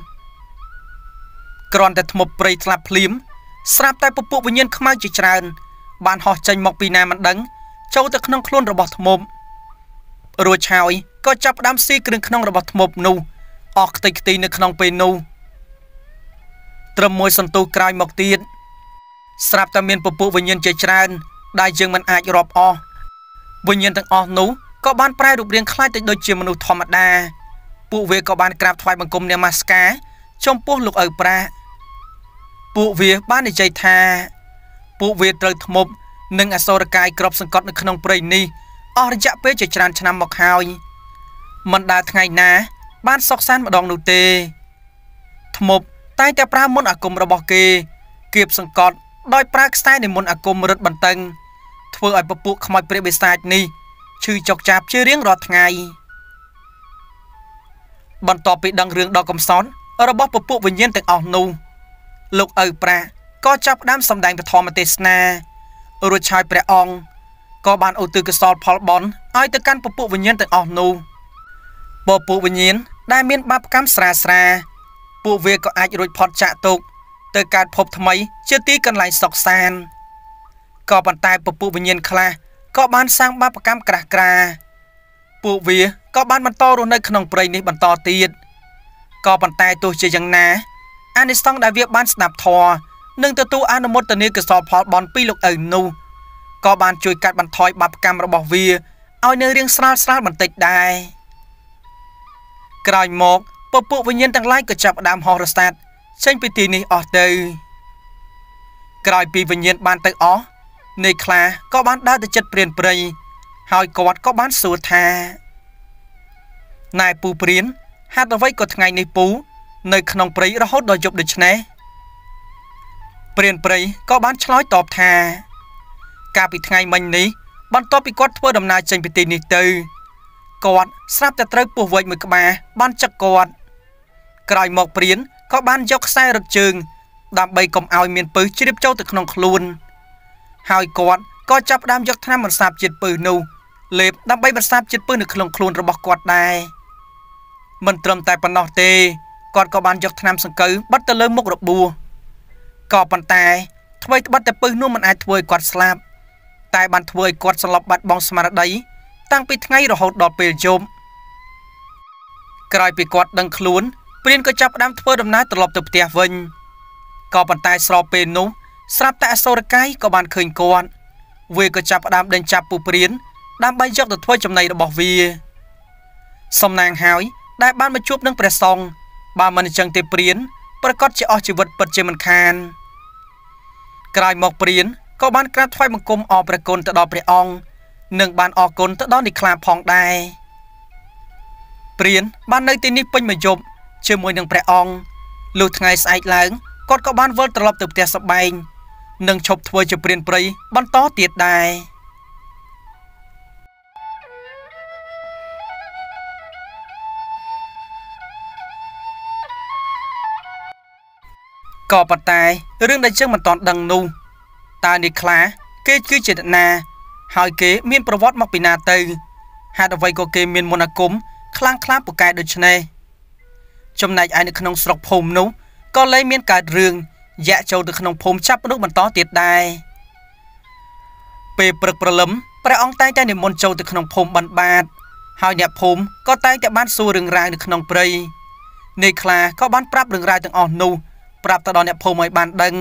គ្រាន់តែធ្មប់ព្រៃស្លាប់ភ្លាមស្រាប់តែពពួកវិញ្ញាណខ្មៅជាច្រើនបានហោះចេញមកពីណាមិនដឹងចូលទៅក្នុងខ្លួនរបស់ធ្មប់រួចហើយក៏ចាប់ផ្ដើមស៊ីគ្រឿងក្នុងរបស់ធ្មប់នោះអស់ខ្ទេចខ្ទីនៅក្នុងពេលនោះត្រឹមមួយសន្ទុះក្រោយមកទៀតស្រាប់តែមានពពួកវិញ្ញាណជាច្រើនដែលយើងមិនអាចរាប់អស់វិញ្ញាណទាំងអស់នោះក៏បានប្រែរូបរាងคล้ายទៅដូចជាមនុស្សធម្មតាពួកវាក៏បានក្រាបថ្វាយបង្គំនមស្ការចំពោះលោកឪប្រាក់ពួកវាបាននិយាយថាពួកវាត្រូវធ្មប់និងអសូរកាយក្របសង្កត់នៅក្នុងព្រៃនេះអស់រយៈពេលជាច្រើនឆ្នាំមកហើយមិនដែលថ្ងៃណាបានសុខសាន្តម្ដងនោះទេធ្មប់តែងតែប្រើមន្តអាគមរបស់គេគៀបសង្កត់ដោយប្រើខ្សែនៃមន្តអាគមរឹតបន្តឹងធ្វើឲ្យពពួកខ្មោចព្រាយបិសាចនេះឈឺចុកចាប់ជារៀងរាល់ថ្ងៃបន្ទាប់ពីដឹងរឿងដ៏កំសត់របស់ពពួកវិញ្ញាណទាំងអស់នោះលោកឪប្រាក់ក៏ចាប់ផ្ដើមសម្ដែងពធមទេសនារួចហើយព្រះអង្គក៏បានឧទ្ទិសកុសលផលបុណ្យឲ្យទៅកាន់ពពួកវិញ្ញាណទាំងអស់នោះពពួកវិញ្ញាណដែលមានបាបកម្មស្រាពួកវាក៏អាចរួចផុតចាកទុក្ខទៅកើតភពថ្មីជាទីកន្លែងសុខសាន្តក៏ប៉ុន្តែពពួកវិញ្ញាណខ្លះក៏បានសាងបាបកម្មក្រាស់ក្រាពួកវាក៏បានបន្តរស់នៅក្នុងព្រៃនេះបន្តទៀតក៏ប៉ុន្តែទោះជាយ៉ាងណាអានិសង្សដែលវាបានស្ដាប់ធម៌និងទទួលអនុមោទនាកុសលផលបុណ្យពីលោកឪនោះក៏បានជួយកាត់បន្ថយបាបកម្មរបស់វាឲ្យនៅរៀងស្រាលបន្តិចដែរក្រោយមកពពួកវិញ្ញាណទាំងឡាយក៏ចាប់ផ្ដើមហោះរសាទចេញពីទីនេះអស់ទៅក្រោយពីវិញ្ញាណបានទៅអស់នៃខ្លាក៏បានដើរទៅជិតព្រានព្រៃហើយគាត់ក៏បានសួរថាណែពូព្រានហេតុអ្វីក៏ថ្ងៃនេះពូនៅក្នុងព្រៃរហូតដល់យប់ដូច្នេះព្រានព្រៃក៏បានឆ្លើយតបថាកាលពីថ្ងៃមិញនេះបន្ទាប់ពីគាត់ធ្វើដំណើរចេញពីទីនេះទៅគាត់ស្រាប់តែត្រូវពស់វែកមួយក្បាលបានចឹកគាត់ក្រោយមកព្រានក៏បានយកខ្សែរឹតជើងដើម្បីកុំឲ្យមានពឹសជ្រាបចូលទៅក្នុងខ្លួនហើយគាត់ក៏ចាប់ផ្ដើមយកថ្នាំបន្សាបជាតិពឹសនោះលេបដើម្បីបន្សាបជាតិពឹសនៅក្នុងខ្លួនរបស់គាត់ដែរមិនត្រឹមតែប៉ុណ្ណោះទេគាត់ក៏បានយកថ្នាំសង្កូវបិទទៅលើមុខរបួសក៏ប៉ុន្តែថ្មីត្បិតតែពឹសនោះមិនអាចធ្វើឲ្យគាត់ស្លាប់តែបានធ្វើឲ្យគាត់សន្លប់បាត់បង់ស្មារតីតាំងពីថ្ងៃរហូតដល់ពេលយប់ក្រោយពីគាត់ដឹងខ្លួនព្រានក៏ចាប់ផ្ដើមធ្វើដំណើរត្រឡប់ទៅផ្ទះវិញក៏ប៉ុន្តែស្របពេលនោះស្រាប់តែអសូរកាយក៏បានឃើញគាត់វាក៏ចាប់ផ្ដើមដេញចាប់ពូព្រានដើម្បីយកទៅធ្វើចំណីរបស់វាសំណាងហើយដែលបានមកជួបនឹងព្រះសង្ឃបើមិនអញ្ចឹងទេព្រានប្រកាសជាអស់ជីវិតពិតជាមិនខានក្រោយមកព្រានក៏បានក្រាបថ្វាយបង្គំអរព្រះគុណទៅដល់ព្រះអង្គនិងបានអរគុណទៅដល់អ្នកខ្លាផងដែរព្រានបាននៅទីនេះពេញមួយយប់ជាមួយនឹងព្រះអង្គលុះថ្ងៃស្អែកឡើងគាត់ក៏បានវិលត្រឡប់ទៅផ្ទះសម្បែងនិងឈប់ធ្វើជាព្រានព្រៃបន្តទៀតដែរក៏ប៉ុន្តែរឿងដែលយើងមិនទាន់ដឹងនោះតើនេះខ្លាគេគឺជាអ្នកណាហើយគេមានប្រវត្តិមកពីណាទៅហេតុអ្វីក៏គេមានមន្តអាគមខ្លាំងខ្លាពូកែដូចនេះចំណែកឯនៅក្នុងស្រុកភូមិនោះក៏លែងមានកើតរឿងយ៉ាក់ចូលទៅក្នុងភូមិចាប់មនុស្សបន្តទៀតដែរពេលព្រឹកព្រលឹមព្រះអង្គតែងតែនិមន្តចូលទៅក្នុងភូមិបណ្ឌបាតហើយអ្នកភូមិក៏តែងតែបានសួររឿងរ៉ាវនៅក្នុងព្រៃនាយខ្លាក៏បានប្រាប់រឿងរ៉ាវទាំងអស់នោះប្រាប់ទៅដល់អ្នកភូមិឲ្យបានដឹង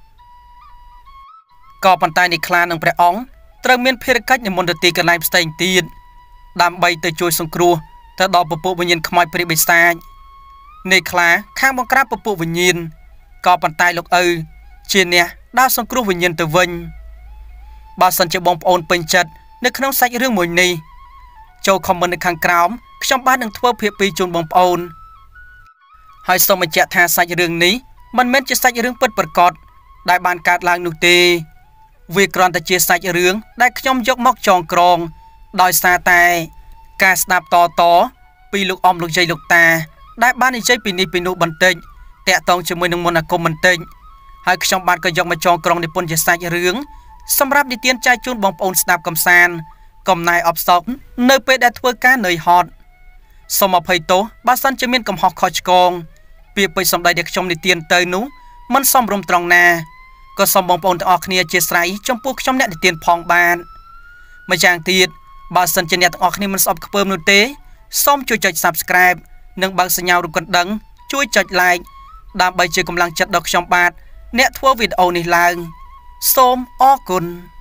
ក៏ប៉ុន្តែនាយខ្លានិងព្រះអង្គត្រូវមានភារកិច្ចនិមន្តទៅទីកន្លែងផ្សេងទៀតដើម្បីទៅជួយសង្គ្រោះទៅដល់ពពួកវិញ្ញាណខ្មោចព្រាយបិសាចនាយខ្លាខាងបង្ក្រាបពពួកវិញ្ញាណក៏ប៉ុន្តែលោកឪជាអ្នកដើរសង្គ្រោះវិញ្ញាណទៅវិញបើសិនជាបងប្អូនពេញចិត្តនៅក្នុងសាច់រឿងមួយនេះចូលខមមិននៅខាងក្រោមខ្ញុំបាននឹងធ្វើភាគ2ជូនបងប្អូនហើយសូមបញ្ជាក់ថាសាច់រឿងនេះមិនមែនជាសាច់រឿងពិតប្រាកដដែលបានកើតឡើងនោះទេវាគ្រាន់តែជាសាច់រឿងដែលខ្ញុំយកមកចងក្រងដោយសារតែការស្ដាប់តពីលោកអ៊ំលោកយាយលោកតាដែលបាននិយាយពីនេះពីនោះបន្តិចតាក់ទងជាមួយនឹងមន្តអាគមបន្តិចហើយខ្ញុំបានក៏យកមកចងក្រងនិពន្ធជាសាច់រឿងសម្រាប់និទានចែកជូនបងប្អូនស្ដាប់កំសាន្តកំណាយអបសោកនៅពេលដែលធ្វើការនឿយហត់សូមអភ័យទោសបើសិនជាមានកំហុសខុសឆ្គងពាក្យពេចន៍សម្ដីដែលខ្ញុំនិទានទៅនោះមិនសមរម្យត្រង់ណាក៏សូមបងប្អូនទាំងអស់គ្នាអធ្យាស្រ័យចំពោះខ្ញុំអ្នកនិទានផងបានម្យ៉ាងទៀតបើសិនជាអ្នកទាំងអស់គ្នាមិនស្អប់ខ្ពើមនោះទេសូមជួយចុច Subscribe និងបើកសញ្ញារូបកណ្ដឹងជួយចុច Like ដើម្បីជាកម្លាំងចិត្តដល់ខ្ញុំបាទអ្នកធ្វើវីដេអូនេះឡើងសូមអរគុណ